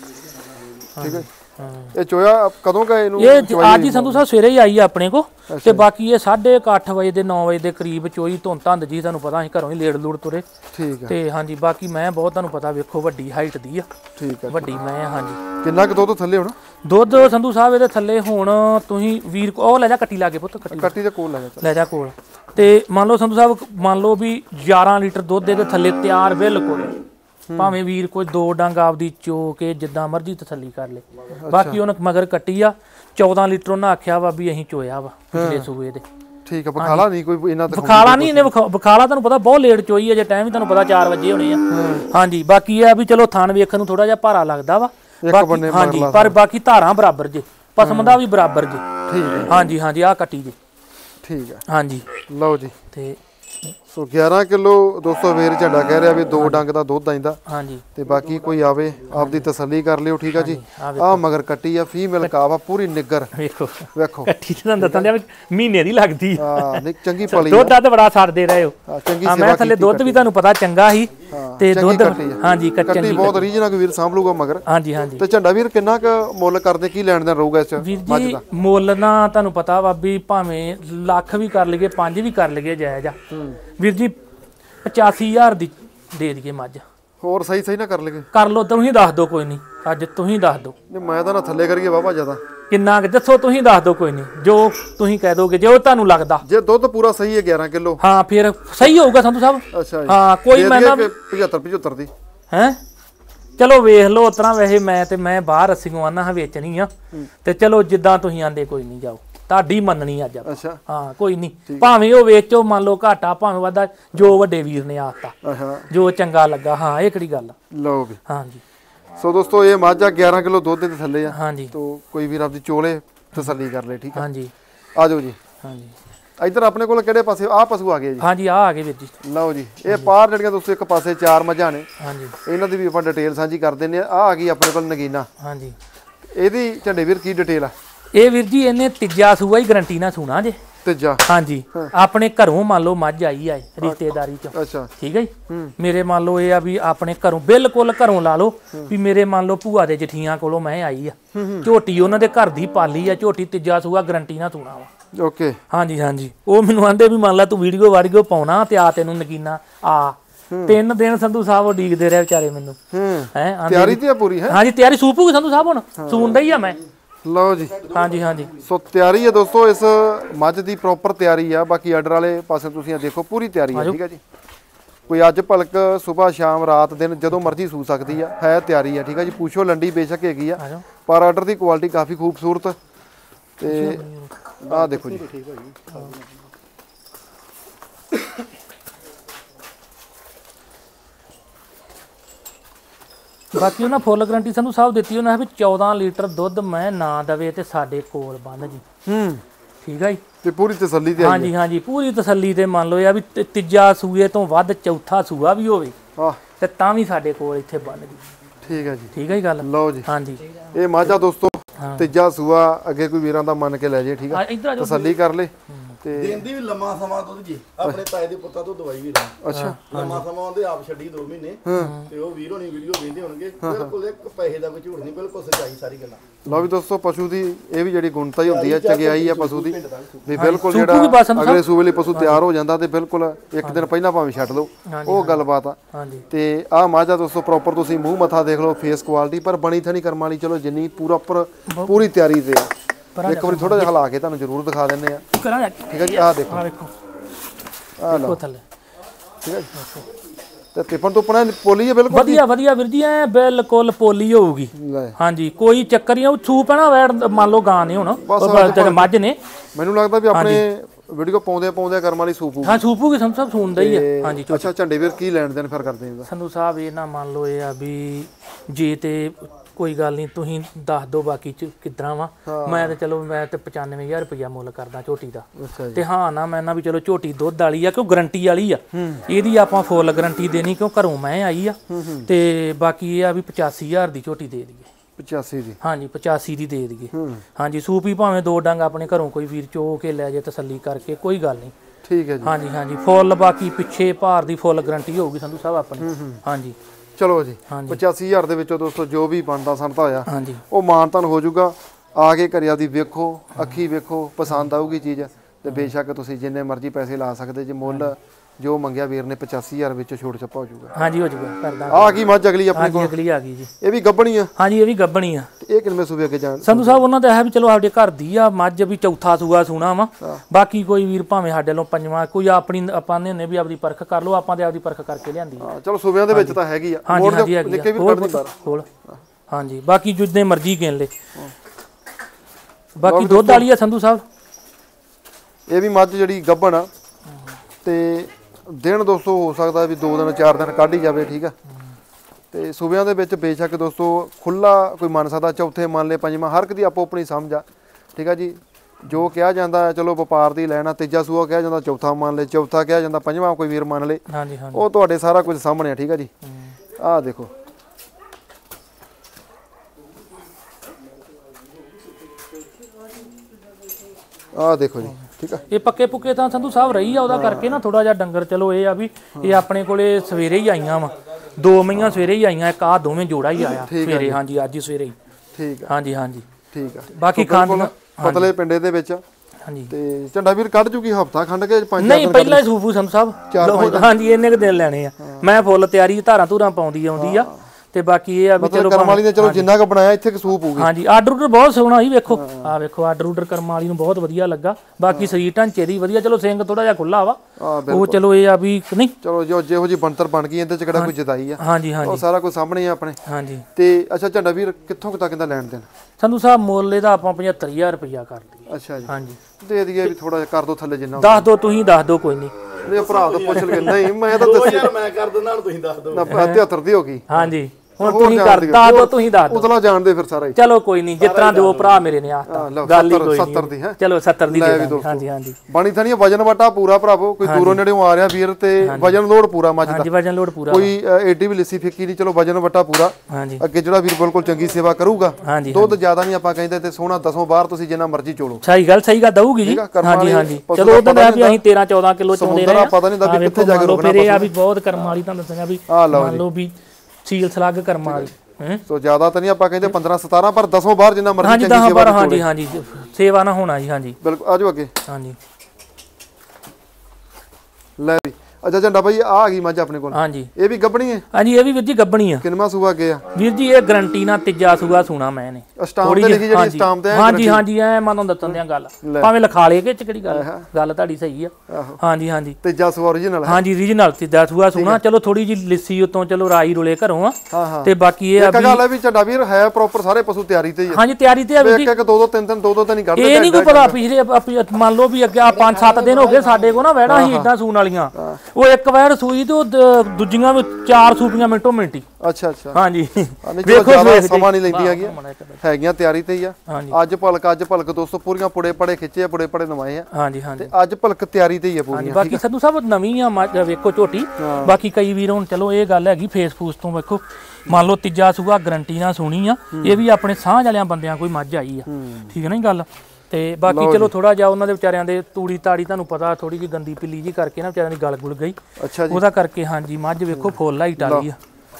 ਠੀਕ ਹੈ ਇਹ ਚੋਇਆ ਕਦੋਂ ਗਏ ਇਹਨੂੰ ਇਹ ਅੱਜ ਹੀ ਸੰਧੂ ਸਾਹਿਬ ਸਵੇਰੇ ਹੀ ਆਈ ਆ ਆਪਣੇ ਕੋ ਤੇ ਬਾਕੀ ਇਹ ਸਾਢੇ ਕੁ ਅੱਠ ਵਜੇ ਦੇ ਨੌ ਵਜੇ ਦੇ ਕਰੀਬ ਚੋਈ ਧੁੰਦ ਧੰਦ ਜੀ ਤੁਹਾਨੂੰ ਪਤਾ ਅਸੀਂ ਘਰੋਂ ਹੀ ਲੇੜ ਲੂੜ ਤੁਰੇ ਠੀਕ ਹੈ ਤੇ ਹਾਂਜੀ ਬਾਕੀ ਮੈਂ ਬਹੁਤ ਤੁਹਾਨੂੰ ਪਤਾ ਵੇਖੋ ਵੱਡੀ ਹਾਈਟ ਦੀ ਆ ਠੀਕ ਹੈ ਵੱਡੀ ਮੈਂ ਹਾਂਜੀ ਕਿੰਨਾ ਕੁ ਦੁੱਧ ਥੱਲੇ ਹੋਣਾ ਦੁੱਧ ਸੰਧੂ ਸਾਹਿਬ ਇਹਦੇ ਥੱਲੇ ਹੁਣ ਤੁਸੀਂ ਵੀਰ ਉਹ ਲੈ ਜਾ ਕੱਟੀ ਲਾ ਕੇ ਪੁੱਤ ਕੱਟੀ ਕੱਟੀ ਦੇ ਕੋਲ ਲੈ ਜਾ ਲੈ ਜਾ ਕੋਲ ਤੇ ਮੰਨ ਲਓ ਸੰਧੂ ਸਾਹਿਬ ਮੰਨ ਲਓ ਵੀ ਗਿਆਰਾਂ ਲੀਟਰ ਦੁੱਧ ਇਹਦੇ ਥੱਲੇ ਤਿਆਰ ਬਿਲਕੁਲ ਭਾਵੇਂ ਵੀਰ ਕੋਈ ਦੋ ਡੰਗ ਆਪਦੀ ਚੋ ਕੇ ਜਿੱਦਾਂ ਮਰਜ਼ੀ ਤਸੱਲੀ ਕਰ ਲੇ ਬਾਕੀ ਉਹਨੇ ਮਗਰ ਕੱਟੀ ਆ ਚੌਦਾਂ ਲੀਟਰ ਉਹਨਾਂ ਆਖਿਆ ਵਾ ਵੀ ਅਸੀਂ ਚੋਇਆ ਵਾ ਪਿਛਲੇ ਸੂਏ ਦੇ ਠੀਕ ਆ ਬਖਾਲਾ ਨਹੀਂ ਕੋਈ ਇਹਨਾਂ ਤੇ ਬਖਾਲਾ ਨਹੀਂ ਇਹਨੇ ਬਖਾਲਾ ਤੁਹਾਨੂੰ ਪਤਾ ਬਹੁਤ ਲੇਟ ਚੋਈ ਆ ਜੇ ਟਾਈਮ ਵੀ ਤੁਹਾਨੂੰ ਪਤਾ ਚਾਰ ਵਜੇ ਹੋਣੇ ਆ ਹਾਂਜੀ ਬਾਕੀ ਇਹ ਆ ਵੀ ਚਲੋ ਥਣ ਵੇਖਣ ਨੂੰ ਥੋੜਾ ਜਿਹਾ ਭਾਰਾ ਲੱਗਦਾ ਵਾ ਬਾਕੀ ਹਾਂਜੀ ਪਰ ਬਾਕੀ ਧਾਰਾਂ ਬਰਾਬਰ ਜੇ ਪਸਮ ਦਾ ਵੀ ਬਰਾਬਰ ਜੇ ਠੀਕ ਹੈ ਹਾਂਜੀ ਹਾਂਜੀ ਆ ਕੱਟੀ ਜੇ ਠੀਕ ਹੈ ਹਾਂਜੀ ਲਓ ਜੀ ਤੇ ਸੋ ਗਿਆਰਾਂ ਕਿਲੋ ਦੋਸਤੋ ਵੀਰ ਝੰਡਾ ਕਹਿ ਰਿਹਾ ਵੀ ਦੋ ਡੰਗ ਦਾ ਦੁੱਧ ਆਂਦਾ ਹਾਂਜੀ ਤੇ ਬਾਕੀ ਕੋਈ ਆਵੇ ਆਪਦੀ ਤਸੱਲੀ ਕਰ ਲਿਓ ਠੀਕ ਆ ਜੀ ਆ ਮਗਰ ਕੱਟੀ ਆ ਫੀਮੇਲ ਕਾਵਾ ਪੂਰੀ ਨਿੱਗਰ ਵੇਖੋ ਵੇਖੋ ਕੱਟੀ ਤੇ ਤੁਹਾਨੂੰ ਦੱਸਣ ਦਿਆ ਵੀ ਮਹੀਨੇ ਦੀ ਲੱਗਦੀ ਹਾਂ ਨਹੀਂ ਚੰਗੀ ਪਲੀ ਦੁੱਧ ਦਾ ਬੜਾ ਛੱਡਦੇ ਰਹੇ ਹੋ ਚੰਗੀ ਹਾਂ ਮੈਂ ਥੱਲੇ ਦੁੱਧ ਵੀ ਤੁਹਾਨੂੰ ਪਤਾ ਚੰਗਾ ਸੀ ਤੇ ਦੁੱਧ ਹਾਂਜੀ ਕੱਟੀ ਬਹੁਤ ਰੀਜਨਲ ਵੀਰ ਸਾਂਭ ਲੂਗਾ ਮਗਰ ਹਾਂਜੀ ਹਾਂਜੀ ਤੇ ਝੰਡਾ ਵੀਰ ਕਿੰਨਾ ਕੁ ਮੁੱਲ ਕਰਦੇ ਕੀ ਲੈਣ ਦਾ ਰਹੂਗਾ ਇਸ ਵੀਰ ਜੀ ਮੁੱਲ ਨਾ ਤੁਹਾਨੂੰ ਪਤਾ ਵਾ ਵੀ ਭਾਵੇਂ ਲੱਖ ਵੀ ਕਰ ਲਈਏ ਪੰਜ ਵੀ ਕਰ ਲਈਏ ਜਾਇਜ਼ ਆ ਵੀਰ ਜੀ ਪਚਾਸੀ ਹਜ਼ਾਰ ਦੀ ਦੇ ਦਈਏ ਮੱਝ ਹੋਰ ਸਹੀ ਸਹੀ ਨਾ ਕਰ ਲਈਏ ਕਰ ਲਓ ਤੁਸੀਂ ਦੱਸ ਦਿਓ ਕੋਈ ਨਹੀਂ ਅੱਜ ਤੁਸੀਂ ਦੱਸ ਦਿਓ ਨਹੀਂ ਮੈਂ ਤਾਂ ਨਾ ਥੱਲੇ ਕਰੀਏ ਵਾਵਾ ਜ਼ਿਆਦਾ ਕਿੰਨਾ ਦੱਸੋ ਤੁਸੀਂ ਦੱਸ ਦਿਓ ਕੋਈ ਨਹੀਂ ਜੋ ਤੁਸੀਂ ਕਹਿ ਦੋਗੇ ਜੇ ਉਹ ਤੁਹਾਨੂੰ ਲੱਗਦਾ ਜੇ ਦੁੱਧ ਪੂਰਾ ਸਹੀ ਹੈ ਗਿਆਰਾਂ ਕਿਲੋ ਹਾਂ ਫਿਰ ਸਹੀ ਹੋਊਗਾ ਸੰਧੂ ਸਾਹਿਬ ਅੱਛਾ ਜੀ ਹਾਂ ਕੋਈ ਮੈਂ ਨਾ ਪਝੱਤਰ ਪਝੱਤਰ ਦੀ ਹੈ ਚਲੋ ਵੇਖ ਲਓ ਉਤਰਾ ਵੈਸੇ ਮੈਂ ਤੇ ਮੈਂ ਬਾਹਰ ਅੱਸੀਆਂ ਆਨਾ ਹਾਂ ਵੇਚਣੀ ਆ ਤੇ ਚਲੋ ਜਿੱਦਾਂ ਤੁਸੀਂ ਆਂਦੇ ਕੋਈ ਨਹੀਂ ਜਾਓ ਤੁਹਾਡੀ ਮੰਨਣੀ ਅੱਜ ਅੱਛਾ ਹਾਂ ਕੋਈ ਨਹੀਂ ਭਾਵੇਂ ਉਹ ਵੇਚੋ ਮੰਨ ਲਓ ਘਾਟਾ ਭਾਵੇਂ ਵਾਦਾ ਜੋ ਵੱਡੇ ਵੀਰ ਨੇ ਆਤਾ ਜੋ ਚੰਗਾ ਲੱਗਾ ਹਾਂ ਇਹ ਕਿਹੜੀ ਗੱਲ ਲਓ ਵੀ ਹਾਂਜੀ ਸੋ ਦੋਸਤੋ ਇਹ ਮਾਝਾ ਗਿਆਰਾਂ ਕਿਲੋ ਦੁੱਧ ਦੇ ਥੱਲੇ ਆ ਹਾਂਜੀ ਤੋ ਕੋਈ ਵੀਰ ਆਪਦੀ ਚੋਲੇ ਤਸੱਲੀ ਕਰ ਲੈ ਠੀਕ ਆ ਹਾਂਜੀ ਆ ਜਾਓ ਜੀ ਹਾਂਜੀ ਇੱਧਰ ਆਪਣੇ ਕੋਲ ਕਿਹੜੇ ਪਾਸੇ ਆ ਪਸ਼ੂ ਆ ਗਏ ਜੀ ਹਾਂਜੀ ਆ ਆ ਗਏ ਵੀਰ ਜੀ ਲਓ ਜੀ ਇਹ ਪਾਰ ਜਿਹੜੀਆਂ ਦੋਸਤੋ ਇੱਕ ਪਾਸੇ ਚਾਰ ਮੱਝਾਂ ਨੇ ਹਾਂਜੀ ਇਹਨਾਂ ਦੀ ਵੀ ਆਪਾਂ ਡਿਟੇਲ ਸਾਂਝੀ ਕਰ ਦਿੰਨੇ ਆ ਆ ਗਈ ਆਪਣੇ ਕੋਲ ਨਗੀਨਾ ਹਾਂਜੀ ਇਹਦੀ ਝੰਡੇ ਵੀਰ ਕੀ ਡਿਟੇਲ ਆ ਇਹ ਵੀਰ ਜੀ ਇਹਨੇ ਤੀਜਾ ਸੂਆ ਹੀ ਗਰੰਟੀ ਨਾਲ ਸੁਣਾ ਜੇ ਤੀਜਾ ਹਾਂਜੀ ਆਪਣੇ ਘਰੋਂ ਮੰਨ ਲਓ ਮੱਝ ਆਈ ਆ ਰਿਸ਼ਤੇਦਾਰੀ ਚ ਅੱਛਾ ਠੀਕ ਹੈ ਜੀ ਮੇਰੇ ਮੰਨ ਲਓ ਇਹ ਆ ਵੀ ਆਪਣੇ ਘਰੋਂ ਬਿਲਕੁਲ ਘਰੋਂ ਲਾ ਲਓ ਵੀ ਮੇਰੇ ਮੰਨ ਲਓ ਭੂਆ ਦੇ ਜਠੀਆਂ ਕੋਲੋਂ ਮੈਂ ਆਈ ਆ ਝੋਟੀ ਉਹਨਾਂ ਦੇ ਘਰ ਦੀ ਪਾਲੀ ਆ ਝੋਟੀ ਤੀਜਾ ਸੂਆ ਗਰੰਟੀ ਨਾਲ ਸੁਣਾ ਵਾ ਓਕੇ ਹਾਂਜੀ ਹਾਂਜੀ ਉਹ ਮੈਨੂੰ ਆਂਦੇ ਵੀ ਮੰਨ ਲਾ ਤੂੰ ਵੀਡੀਓ ਵਾਡੀਓ ਪਾਉਣਾ ਤੇ ਆ ਤੈਨੂੰ ਨਗੀਨਾ ਆ ਤਿੰਨ ਦਿਨ ਸੰਧੂ ਸਾਹਿਬ ਉਹ ਡੀਕਦੇ ਰਹੇ ਵਿਚਾਰੇ ਮੈਨੂੰ ਹੈ ਤਿਆਰੀ ਤੇ ਪੂਰੀ ਹੈ ਹਾਂਜੀ ਤਿਆਰੀ ਸੂਪੂਗੀ ਸੰਧੂ ਸਾਹਿਬ ਹੁਣ ਸੂਣਦਾ ਹੀ ਆ ਮੈਂ ਲਓ ਜੀ ਹਾਂਜੀ ਹਾਂਜੀ ਸੋ ਤਿਆਰੀ ਹੈ ਦੋਸਤੋ ਇਸ ਮੱਝ ਦੀ ਪ੍ਰੋਪਰ ਤਿਆਰੀ ਆ ਬਾਕੀ ਆਰਡਰ ਵਾਲੇ ਪਾਸੇ ਤੁਸੀਂ ਆ ਦੇਖੋ ਪੂਰੀ ਤਿਆਰੀ ਹੈ ਠੀਕ ਹੈ ਜੀ ਕੋਈ ਅੱਜ ਭਲਕ ਸਵੇਰ ਸ਼ਾਮ ਰਾਤ ਦਿਨ ਜਦੋਂ ਮਰਜ਼ੀ ਸੂ ਸਕਦੀ ਆ ਹੈ ਤਿਆਰੀ ਆ ਠੀਕ ਹੈ ਜੀ ਪੁੱਛੋ ਲੰਡੀ ਬੇਸ਼ੱਕ ਹੈਗੀ ਆ ਪਰ ਆਰਡਰ ਦੀ ਕੁਆਲਿਟੀ ਕਾਫੀ ਖੂਬਸੂਰਤ ਤੇ ਆਹ ਦੇਖੋ ਜੀ ਬਾਕੀ ਉਹਨਾਂ ਫੁੱਲ ਗਰੰਟੀ ਸਾਨੂੰ ਸਾਹਿਬ ਦਿੱਤੀ ਉਹਨਾਂ ਵੀ ਚੌਦਾਂ ਲੀਟਰ ਦੁੱਧ ਮੈਂ ਨਾ ਦਵੇ ਤੇ ਸਾਡੇ ਕੋਲ ਬੰਨ ਜੀ ਹੂੰ ਠੀਕ ਹੈ ਜੀ ਤੇ ਪੂਰੀ ਤਸੱਲੀ ਤੇ ਹਾਂਜੀ ਹਾਂਜੀ ਪੂਰੀ ਤਸੱਲੀ ਤੇ ਮੰਨ ਲਓ ਆ ਵੀ ਤੀਜਾ ਸੂਏ ਤੋਂ ਵੱਧ ਚੌਥਾ ਸੂਆ ਵੀ ਹੋਵੇ ਹਾਂ ਤੇ ਤਾਂ ਵੀ ਸਾਡੇ ਕੋਲ ਇੱਥੇ ਬੰਨ ਜੀ ਠੀਕ ਹੈ ਜੀ ਠੀਕ ਹੈ ਜੀ ਗੱਲ ਲਓ ਜੀ ਹਾਂਜੀ ਇਹ ਮਾਝਾ ਦੋਸਤੋ ਤੀਜਾ ਸੂਆ ਅੱਗੇ ਕੋਈ ਵੀਰਾਂ ਦਾ ਮੰਨ ਕੇ ਲੈ ਜੇ ਠੀਕ ਆ ਤਸੱਲੀ ਕਰ ਲੈ ਤੇ ਦਿੰਦੀ ਵੀ ਲੰਮਾ ਸਮਾਂ ਦੁੱਧ ਜੀ ਆਪਣੇ ਤਾਏ ਦੇ ਪੁੱਤਾਂ ਤੋਂ ਦਵਾਈ ਵੀ ਰਹੀ ਅੱਛਾ ਲੰਮਾ ਸਮਾਂ ਉਹਦੇ ਆਪ ਛੱਡੀ ਦੋ ਮਹੀਨੇ ਤੇ ਉਹ ਵੀਰ ਹੋਣੀ ਵੀਡੀਓ ਵੇਖਦੇ ਹੋਣਗੇ ਬਿਲਕੁਲ ਇੱਕ ਪੈਸੇ ਦਾ ਕੋਈ ਝੂਠ ਨਹੀਂ ਬਿਲਕੁਲ ਸੱਚਾਈ ਸਾਰੀ ਗੱਲਾਂ ਲਓ ਵੀ ਦੋਸਤੋ ਪਸ਼ੂ ਦੀ ਇਹ ਵੀ ਜਿਹੜੀ ਗੁਣਤਾ ਹੀ ਹੁੰਦੀ ਆ ਚੰਗਿਆਈ ਆ ਪਸ਼ੂ ਦੀ ਵੀ ਬਿਲਕੁਲ ਸੂਪੂ ਜਿਹੜਾ ਵੀ ਬਸ ਸਾਨੂੰ ਅਗਲੇ ਸੂਬੇ ਲਈ ਪਸ਼ੂ ਤਿਆਰ ਹੋ ਜਾਂਦਾ ਤੇ ਬਿਲਕੁਲ ਇੱਕ ਦਿਨ ਪਹਿਲਾਂ ਭਾਵੇਂ ਛੱਡ ਲਓ ਉਹ ਗੱਲਬਾਤ ਆ ਹਾਂਜੀ ਤੇ ਆਹ ਮਾਝਾ ਦੋਸਤੋ ਪ੍ਰੋਪਰ ਤੁਸੀਂ ਮੂੰਹ ਮੱਥਾ ਦੇਖ ਲਓ ਫੇਸ ਕੁਆਲਿਟੀ ਪਰ ਬਣੀ ਥਣੀ ਕਰਮ ਵਾਲੀ ਚਲੋ ਜਿੰਨੀ ਪੂਰਾ ਉੱਪਰ ਪੂਰੀ ਤਿਆਰੀ ਤੇ ਆ ਇੱਕ ਵਾਰੀ ਥੋੜਾ ਜਿਹਾ ਹਿਲਾ ਕੇ ਤੁਹਾਨੂੰ ਜ਼ਰੂਰ ਦਿਖਾ ਦਿੰਦੇ ਆ ਕਰਾਂ ਠੀਕ ਹੈ ਜੀ ਆਹ ਦੇਖੋ ਆ ਵੇਖੋ ਆਹ ਲਓ ਥੱਲੇ ਠੀਕ ਹੈ ਜੀ ਤੇ ਤਿਪਨ ਤੋਂ ਪਣਾ ਪੋਲੀ ਹੈ ਬਿਲਕੁਲ ਵਧੀਆ ਵਧੀਆ ਵੀਰ ਜੀ ਐ ਬਿਲਕੁਲ ਪੋਲੀ ਹੋਊਗੀ ਲੈ ਹਾਂਜੀ ਕੋਈ ਚੱਕਰ ਨਹੀਂ ਉਹ ਸੂਪ ਹੈ ਨਾ ਵੈੜ ਮੰਨ ਲਓ ਗਾਂ ਨੇ ਹੁਣ ਉਹ ਮੱਝ ਨੇ ਮੈਨੂੰ ਲੱਗਦਾ ਵੀ ਆਪਣੇ ਵੀਡੀਓ ਪਾਉਂਦੇ ਪਾਉਂਦੇ ਕਰਮ ਵਾਲੀ ਸੂਪੂ ਹਾਂ ਸੂਪੂਗੀ ਸਮ ਸਭ ਸੁਣਦਾ ਹੀ ਹੈ ਹਾਂਜੀ ਅੱਛਾ ਝੰਡੇ ਵੀਰ ਕੀ ਲੈਣ ਦੇਣ ਫਿਰ ਕਰਦੇ ਇਹਦਾ ਸੰਧੂ ਸਾਹਿਬ ਇਹ ਨਾ ਮੰਨ ਲਓ ਇਹ ਆ ਵੀ ਜੇ ਤੇ ਕੋਈ ਗੱਲ ਨਹੀਂ ਤੁਸੀਂ ਦੱਸ ਦਿਓ ਬਾਕੀ ਚ ਕਿੱਦਾਂ ਵਾ ਮੈਂ ਤੇ ਚਲੋ ਮੈਂ ਤੇ ਪਚਾਨਵੇਂ ਹਜ਼ਾਰ ਰੁਪਇਆ ਮੁੱਲ ਕਰਦਾ ਝੋਟੀ ਦਾ ਅੱਛਾ ਜੀ ਤੇ ਹਾਂ ਨਾ ਮੈਂ ਨਾ ਵੀ ਚਲੋ ਝੋਟੀ ਦੁੱਧ ਵਾਲੀ ਆ ਕਿਉਂ ਗਰੰਟੀ ਵਾਲੀ ਆ ਇਹਦੀ ਆਪਾਂ ਫੁੱਲ ਗਰੰਟੀ ਦੇਣੀ ਕਿਉਂ ਘਰੋਂ ਮੈਂ ਆਈ ਆ ਤੇ ਬਾਕੀ ਇਹ ਆ ਵੀ ਪਚਾਸੀ ਹਜ਼ਾਰ ਦੀ ਝੋਟੀ ਦੇ ਦਈਏ ਪਚਾਸੀ ਦੀ ਹਾਂਜੀ ਪਚਾਸੀ ਦੀ ਦੇ ਦਈਏ ਹਾਂਜੀ ਸੂਪੀ ਭਾਵੇਂ ਦੋ ਡੰਗ ਆਪਣੇ ਘਰੋਂ ਕੋਈ ਵੀਰ ਚੋ ਕੇ ਲੈ ਜੇ ਤਸੱਲੀ ਕਰਕੇ ਕੋਈ ਗੱਲ ਨਹੀਂ ਠੀਕ ਹੈ ਜੀ ਹਾਂਜੀ ਹਾਂਜੀ ਫੁੱਲ ਬਾਕੀ ਪਿੱਛੇ ਭਾਰ ਦੀ ਫੁੱਲ ਗਰੰਟੀ ਹੋਊਗੀ ਸੰਧੂ ਸਾਹਿਬ ਆਪਣੀ ਹਾਂਜੀ ਚਲੋ ਜੀ ਪਚਾਸੀ ਹਜ਼ਾਰ ਦੇ ਵਿੱਚੋਂ ਦੋਸਤੋ ਜੋ ਵੀ ਬਣਦਾ ਸੰਤਾ ਹੋਇਆ ਹਾਂਜੀ ਉਹ ਮਾਨਤਨ ਹੋ ਜਾਊਗਾ ਆ ਕੇ ਘਰਿਆ ਦੀ ਵੇਖੋ ਅੱਖੀ ਵੇਖੋ ਪਸੰਦ ਆਊਗੀ ਚੀਜ਼ ਤੇ ਬੇਸ਼ੱਕ ਤੁਸੀਂ ਜਿੰਨੇ ਮਰਜ਼ੀ ਪੈਸੇ ਲਾ ਸਕਦੇ ਜੇ ਮੁੱਲ ਜੋ ਮੰਗਿਆ ਵੀਰ ਨੇ ਪਚਾਸੀ ਹਜ਼ਾਰ ਵਿੱਚ ਛੋਟ ਛੱਪਾ ਹੋ ਜਾਊਗਾ ਹਾਂਜੀ ਹੋ ਜਾਊਗਾ ਕਰਦਾ ਆ ਕੀ ਮੱਝ ਅਗਲੀ ਆਪਣੇ ਕੋਲ ਅਗਲੀ ਆ ਗਈ ਜੀ ਇਹ ਵੀ ਗੱਬਣੀ ਆ ਹਾਂਜੀ ਇਹ ਵੀ ਗੱਬਣੀ ਆ ਇਹ ਕਿੰਨੇ ਸੂਬੇ ਅੱਗੇ ਜਾਣ ਸੰਧੂ ਸਾਹਿਬ ਉਹਨਾਂ ਦਾ ਇਹ ਵੀ ਚਲੋ ਸਾਡੇ ਘਰ ਦੀ ਆ ਮੱਝ ਵੀ ਚੌਥਾ ਸੂਆ ਸੂਣਾ ਵਾ ਬਾਕੀ ਕੋਈ ਵੀਰ ਭਾਵੇਂ ਸਾਡੇ ਵੱਲੋਂ ਪੰਜਵਾਂ ਕੋਈ ਆਪਣੀ ਆਪਾਂ ਨੇ ਨੇ ਵੀ ਆਪਦੀ ਪਰਖ ਕਰ ਲਓ ਆਪਾਂ ਤੇ ਆਪਦੀ ਪਰਖ ਕਰਕੇ ਲਿਆਂਦੀ ਹਾਂ ਚਲੋ ਸੂਬਿਆਂ ਦੇ ਵਿੱਚ ਤਾਂ ਹੈਗੀ ਆ ਹਾਂਜੀ ਹਾਂਜੀ ਹੈਗੀ ਨਿੱਕੇ ਵੀ ਆ ਕੱਢ ਨਹੀਂ ਕੋਲ ਹਾਂਜੀ ਬਾਕੀ ਜਿੰਨੇ ਮਰਜ਼ੀ ਗਿਣ ਲੈ ਬਾਕੀ ਦੁੱਧ ਵਾਲੀ ਆ ਸੰਧੂ ਸਾਹਿਬ ਇਹ ਵੀ ਮੱਝ ਜਿਹੜੀ ਗੱਬਣ ਆ ਤੇ ਦਿਨ ਦੋਸਤੋ ਹੋ ਸਕਦਾ ਵੀ ਦੋ ਦਿਨ ਚਾਰ ਦਿਨ ਕੱਢ ਹੀ ਜਾਵੇ ਠੀਕ ਆ ਤੇ ਸੂਬਿਆਂ ਦੇ ਵਿੱਚ ਬੇਸ਼ੱਕ ਦੋਸਤੋ ਖੁੱਲਾ ਕੋਈ ਮੰਨ ਸਕਦਾ ਚੌਥੇ ਮੰਨ ਲੈ ਪੰਜਵਾਂ ਹਰ ਇੱਕ ਦੀ ਆਪੋ ਆਪਣੀ ਸਮਝ ਆ ਠੀਕ ਆ ਜੀ ਜੋ ਕਿਹਾ ਜਾਂਦਾ ਚਲੋ ਵਪਾਰ ਦੀ ਲੈਣਾ ਤੀਜਾ ਸੂਆ ਕਿਹਾ ਜਾਂਦਾ ਚੌਥਾ ਮੰਨ ਲੈ ਚੌਥਾ ਕਿਹਾ ਜਾਂਦਾ ਪੰਜਵਾਂ ਕੋਈ ਵੀਰ ਮੰਨ ਲੈ ਹਾਂਜੀ ਹਾਂਜੀ ਉਹ ਤੁਹਾਡੇ ਸਾਰਾ ਕੁਝ ਸਾਹਮਣੇ ਆ ਠੀਕ ਆ ਜੀ ਆਹ ਦੇਖੋ ਆਹ ਦੇਖੋ ਜੀ ਠੀਕ ਆ ਇਹ ਪੱਕੇ ਪੁੱਕੇ ਤਾਂ ਸੰਧੂ ਸਾਹਿਬ ਰਹੀ ਆ ਉਹਦਾ ਕਰਕੇ ਨਾ ਥੋੜਾ ਜਿਹਾ ਡੰਗਰ ਚਲੋ ਇਹ ਆ ਵੀ ਇਹ ਆਪਣੇ ਕੋਲੇ ਸਵੇਰੇ ਹੀ ਆਈਆਂ ਵਾ ਦੋ ਮਈਆਂ ਸਵੇਰੇ ਹੀ ਆਈਆਂ ਇੱਕ ਆ ਦੋਵੇਂ ਜੋੜਾ ਹੀ ਆਇਆ ਸਵੇਰੇ ਹਾਂਜੀ ਅੱਜ ਹੀ ਸਵੇਰੇ ਹੀ ਠੀਕ ਆ ਹਾਂਜੀ ਹਾਂਜੀ ਠੀਕ ਆ ਬਾਕੀ ਖਾਣ ਪਤਲੇ ਪਿੰਡੇ ਦੇ ਵਿੱਚ ਹਾਂਜੀ ਤੇ ਝੰਡਾ ਵੀਰ ਕੱਢ ਚੁੱਕੀ ਹਫਤਾ ਖੰਡ ਕੇ ਪੰਜ ਨਹੀਂ ਪਹਿਲਾਂ ਹੀ ਸੂਫੂ ਸਮ ਸਾਹਿਬ ਹਾਂਜੀ ਇੰਨੇ ਕੁ ਦਿਨ ਲੈਣੇ ਆ ਮੈਂ ਫੁੱਲ ਤਿਆਰੀ ਧਾਰਾਂ ਧੂਰਾਂ ਪਾਉਂਦੀ ਆਉਂਦੀ ਆ ਤੇ ਬਾਕੀ ਇਹ ਆ ਵੀ ਚਲੋ ਕਰਮ ਵਾਲੀ ਨੇ ਚਲੋ ਜਿੰਨਾ ਕ ਬਣਾਇਆ ਇੱਥੇ ਕਸੂਪ ਹੋਊਗੀ ਹਾਂਜੀ ਆਰਡਰ ਆਰਡਰ ਬਹੁਤ ਸੋਹਣਾ ਸੀ ਵੇਖੋ ਆ ਵੇਖੋ ਆਰਡਰ ਆਰਡਰ ਕਰਮ ਵਾਲੀ ਨੂੰ ਬਹੁਤ ਵਧੀਆ ਲੱਗਾ ਬਾਕੀ ਸਰੀਰ ਢਾਂਚੇ ਦੀ ਵਧੀਆ ਚਲੋ ਸਿੰਘ ਥੋੜਾ ਜਿਹਾ ਖੁੱਲਾ ਵਾ ਉਹ ਚਲੋ ਇਹ ਆ ਵੀ ਨਹੀਂ ਚਲੋ ਜੋ ਜਿਹੋ ਜੀ ਬਣਤਰ ਬਣ ਗਈ ਇਹਦੇ ਚ ਕਿਹੜਾ ਕੋਈ ਜਦਾਈ ਆ ਹਾਂਜੀ ਹਾਂਜੀ ਉਹ ਸਾਰਾ ਕੁਝ ਸਾਹਮਣੇ ਆ ਆਪਣੇ ਹਾਂਜੀ ਤੇ ਅੱਛਾ ਝੰਡਾ ਵੀਰ ਕਿੱਥੋਂ ਕੁ ਤੱਕ ਦਾ ਲੈਣ ਦੇਣ ਸੰਧੂ ਸਾਹਿਬ ਮੁੱਲ ਇਹਦਾ ਆਪਾਂ ਪਝੱਤਰ ਹਜ਼ਾਰ ਰੁਪਇਆ ਕਰ ਦਈਏ ਅੱਛਾ ਜੀ ਹਾਂਜੀ ਦੇ ਦਈਏ ਵੀ ਥੋੜਾ ਜਿਹਾ ਕਰ ਦੋ ਥੱਲੇ ਜਿੰਨਾ ਦੱਸ ਦੋ ਤੁਸੀਂ ਦੱਸ ਦੋ ਕੋਈ ਨਹੀਂ ਇਹ ਭਰਾ ਤੋਂ ਪੁੱਛ ਲਗੇ ਨਹੀਂ ਮੈਂ ਤਾਂ ਦੋ ਹਜ਼ਾਰ ਮੈਂ ਕਰ ਦਿੰਦਾ ਤੁਸੀਂ ਦੱਸ ਦਿਓ ਤਹੇਤਰ ਦੀ ਹੋ ਗਈ ਹਾਂਜੀ ਹੁਣ ਤੁਸੀਂ ਕਰ ਦੱਸ ਦੋ ਤੁਸੀਂ ਦੱਸ ਦੋ ਉਤਲਾ ਜਾਣਦੇ ਫਿਰ ਸਾਰਾ ਹੀ ਚਲੋ ਕੋਈ ਨਹੀਂ ਜਿਸ ਤਰ੍ਹਾਂ ਜੋ ਭਰਾ ਮੇਰੇ ਨੇ ਆਖਤਾ ਗੱਲ ਹੀ ਕੋਈ ਸੱਤਰ ਦੀ ਹੈ ਚਲੋ ਸੱਤਰ ਦੀ ਦੇ ਦਾਂਗੇ ਹਾਂਜੀ ਹਾਂਜੀ ਬਾਣੀ ਥਾਣੀ ਵਜਨ ਵਾਟਾ ਪੂਰਾ ਭਰਾਵੋ ਕੋਈ ਦੂਰੋਂ ਨੇੜੇੋਂ ਆ ਰਿਹਾ ਵੀਰ ਤੇ ਵਜਨ ਲੋਡ ਪੂਰਾ ਮੱਝ ਦਾ ਹਾਂਜੀ ਵਜਨ ਲੋਡ ਪੂਰਾ ਕੋਈ ਏਡੀ ਵੀ ਲਿੱਸੀ ਫਿੱਕੀ ਨਹੀਂ ਚਲੋ ਵਜਨ ਵਾਟਾ ਪੂਰਾ ਹਾਂਜੀ ਅੱਗੇ ਜਿਹੜਾ ਵੀਰ ਬਿਲਕੁਲ ਚੰਗੀ ਸੇਵਾ ਕਰੂਗਾ ਹਾਂਜੀ ਦੁੱਧ ਜ਼ਿਆਦਾ ਨਹੀਂ ਆਪਾਂ ਕਹਿੰਦੇ ਤੇ ਸੋਹਣਾ ਦਸੋਂ ਬਾਹਰ ਤੁਸੀਂ ਜਿੰਨਾ ਮਰਜ਼ੀ ਚੋਲੋ ਸਹੀ ਗੱਲ ਸਹੀ ਗੱਲ ਦਊਗੀ ਜੀ ਹਾਂਜੀ ਹਾਂਜੀ ਚਲੋ ਉਦੋਂ ਦਾ ਵੀ ਅਸੀਂ ਤੇਰਾਂ ਚੌਦਾਂ ਕਿਲੋ ਚੋਂਦੇ ਰਹੇ ਪਤਾ ਨਹੀਂ ਦਾ ਵੀ ਕਿੱਥੇ ਜਾ ਕੇ ਰੁਕਣਾ ਫਿਰ ਇਹ ਆ ਵੀ ਬਹੁਤ ਕਰਮ ਵਾਲੀ ਤੁਹਾਨੂੰ ਦੱਸਿਆ ਵੀ ਮੰਨ ਲਓ ਵੀ ਸੀਲ ਸਲੱਗ ਕਰਮ ਵਾਲੀ ਸੋ ਜ਼ਿਆਦਾ ਤਾਂ ਨਹੀਂ ਆਪਾਂ ਕਹਿੰਦੇ ਪੰਦਰਾਂ ਸਤਾਰਾਂ ਪਰ ਦਸੋਂ ਬਾਹਰ ਜਿੰਨਾ ਮਰਜ਼ੀ ਹਾਂਜੀ ਦਸ ਬਾਰਾਂ ਹਾਂਜੀ ਹਾਂਜੀ ਸੇਵਾ ਨਾ ਹੋਣਾ ਜੀ ਹਾਂਜੀ ਬਿਲਕੁਲ ਆਜੋ ਅੱਗੇ ਹਾਂਜੀ ਲੈ ਵੀ ਅੱਛਾ ਝੰਡਾ ਭਾਈ ਆ ਆ ਗਈ ਮੱਝ ਆਪਣੇ ਕੋਲ ਹਾਂਜੀ ਇਹ ਵੀ ਗੱਬਣੀ ਹੈ ਹਾਂਜੀ ਇਹ ਵੀ ਵੀਰ ਜੀ ਗੱਬਣੀ ਆ ਕਿੰਨਵਾਂ ਸੂਆ ਅੱਗੇ ਆ ਵੀਰ ਜੀ ਇਹ ਗਰੰਟੀ ਨਾਲ ਤੀਜਾ ਸੂਆ ਸੁਣਾ ਮੈਂ ਨੇ ਸਟਾਮ ਤੇ ਲਿਖੀ ਜਿਹੜੀ ਸਟਾਮ ਤੇ ਹਾਂਜੀ ਹਾਂਜੀ ਐ ਮਨੋਂ ਦੱਸਣ ਦਿਆਂ ਗੱਲ ਭਾਵੇਂ ਲਿਖਾ ਲੇ ਕਿ ਚ ਕਿਹੜੀ ਗੱਲ ਗੱਲ ਤੁਹਾਡੀ ਸਹੀ ਆ ਹਾਂਜੀ ਹਾਂਜੀ ਤੀਜਾ ਸੂਆ ਓਰੀਜਨਲ ਹੈ ਹਾਂਜੀ ਓਰੀਜਨਲ ਤੀਜਾ ਸੂਆ ਸੁਣਾ ਚਲੋ ਥੋੜੀ ਜੀ ਲਿੱਸੀ ਉਤੋਂ ਚਲੋ ਰਾਈ ਰੁਲੇ ਘਰੋਂ ਆ ਤੇ ਬਾਕੀ ਇਹ ਆ ਇੱਕ ਗੱਲ ਹੈ ਵੀ ਝੰਡਾ ਵੀਰ ਹੈ ਪ੍ਰੋਪਰ ਸਾਰੇ ਪਸ਼ੂ ਤਿਆਰੀ ਤੇ ਹੀ ਆ ਹਾਂਜੀ ਤਿਆਰੀ ਤੇ ਆ ਵੀਰ ਜੀ ਇੱਕ ਇੱਕ ਦੋ ਦੋ ਤਿੰਨ ਤਿੰਨ ਦੋ ਦੋ ਤਾਂ ਨਹੀਂ ਕੱਢਦੇ ਇਹ ਨਹੀਂ ਕੋਈ ਪਤਾ ਪਿਛਲੇ ਮੰਨ ਲਓ ਵੀ ਅੱਗੇ ਆ ਪੰਜ ਸੱਤ ਦਿਨ ਹੋ ਗਏ ਸਾਡੇ ਕੋਲ ਨਾ ਵੈੜਾਂ ਸੀ ਇਦਾਂ ਸੂਣ ਵਾਲੀਆਂ ਉਹ ਇੱਕ ਵੈੜ ਸੂਈ ਤੇ ਦੂਜੀਆਂ ਵਿੱਚ ਚਾਰ ਸੂਪੀਆਂ ਮਿੰਟੋ ਮਿੰਟੀ ਅੱਛਾ ਅੱਛਾ ਹਾਂਜੀ ਵੇਖੋ ਸਮਾਂ ਨਹੀਂ ਲੈਂਦੀ ਹੈਗੀਆਂ ਹੈਗੀਆਂ ਤਿਆਰੀ ਤੇ ਹੀ ਆ ਅੱਜ ਭਲਕ ਅੱਜ ਭਲਕ ਦੋਸਤੋ ਪੂਰੀਆਂ ਪੁੜੇ ਪੜੇ ਖਿੱਚੇ ਆ ਪੁੜੇ ਪੜੇ ਨਵਾਏ ਆ ਹਾਂਜੀ ਹਾਂਜੀ ਤੇ ਅੱਜ ਭਲਕ ਤਿਆਰੀ ਤੇ ਹੀ ਆ ਪੂਰੀਆਂ ਬਾਕੀ ਸੰਧੂ ਸਾਹਿਬ ਨਵੀਂ ਆ ਵੇਖੋ ਝੋਟੀ ਬਾਕੀ ਕਈ ਵੀਰ ਹੁਣ ਚਲੋ ਇਹ ਗੱਲ ਹੈਗੀ ਫੇਸ ਫੂਸ ਤੋਂ ਵੇਖੋ ਮੰਨ ਲਓ ਤੀਜਾ ਸੂਆ ਗਰੰਟੀ ਨਾਲ ਸੁਣੀ ਆ ਇਹ ਵੀ ਆਪਣੇ ਸਾਂਝ ਵਾਲਿਆਂ ਬੰਦਿਆਂ ਕੋਈ ਮੱਝ ਆਈ ਆ ਠੀਕ ਹੈ ਨਾ ਗੱਲ ਤੇ ਬਾਕੀ ਚਲੋ ਥੋੜਾ ਜਿਹਾ ਉਹਨਾਂ ਦੇ ਵਿਚਾਰਿਆਂ ਦੇ ਤੂੜੀ ਤਾੜੀ ਤੁਹਾਨੂੰ ਪਤਾ ਥੋੜੀ ਜਿਹੀ ਗੰਦੀ ਪਿੱਲੀ ਜੀ ਕਰਕੇ ਨਾ ਵਿਚਾਰਿਆਂ ਦੀ ਗਲ ਗੁਲ ਗਈ ਅੱਛਾ ਜੀ ਉਹਦਾ ਕਰਕੇ ਹਾਂਜੀ ਮੱਝ ਵੇਖੋ ਫੁੱਲ ਹਾਈਟ ਆ ਗਈ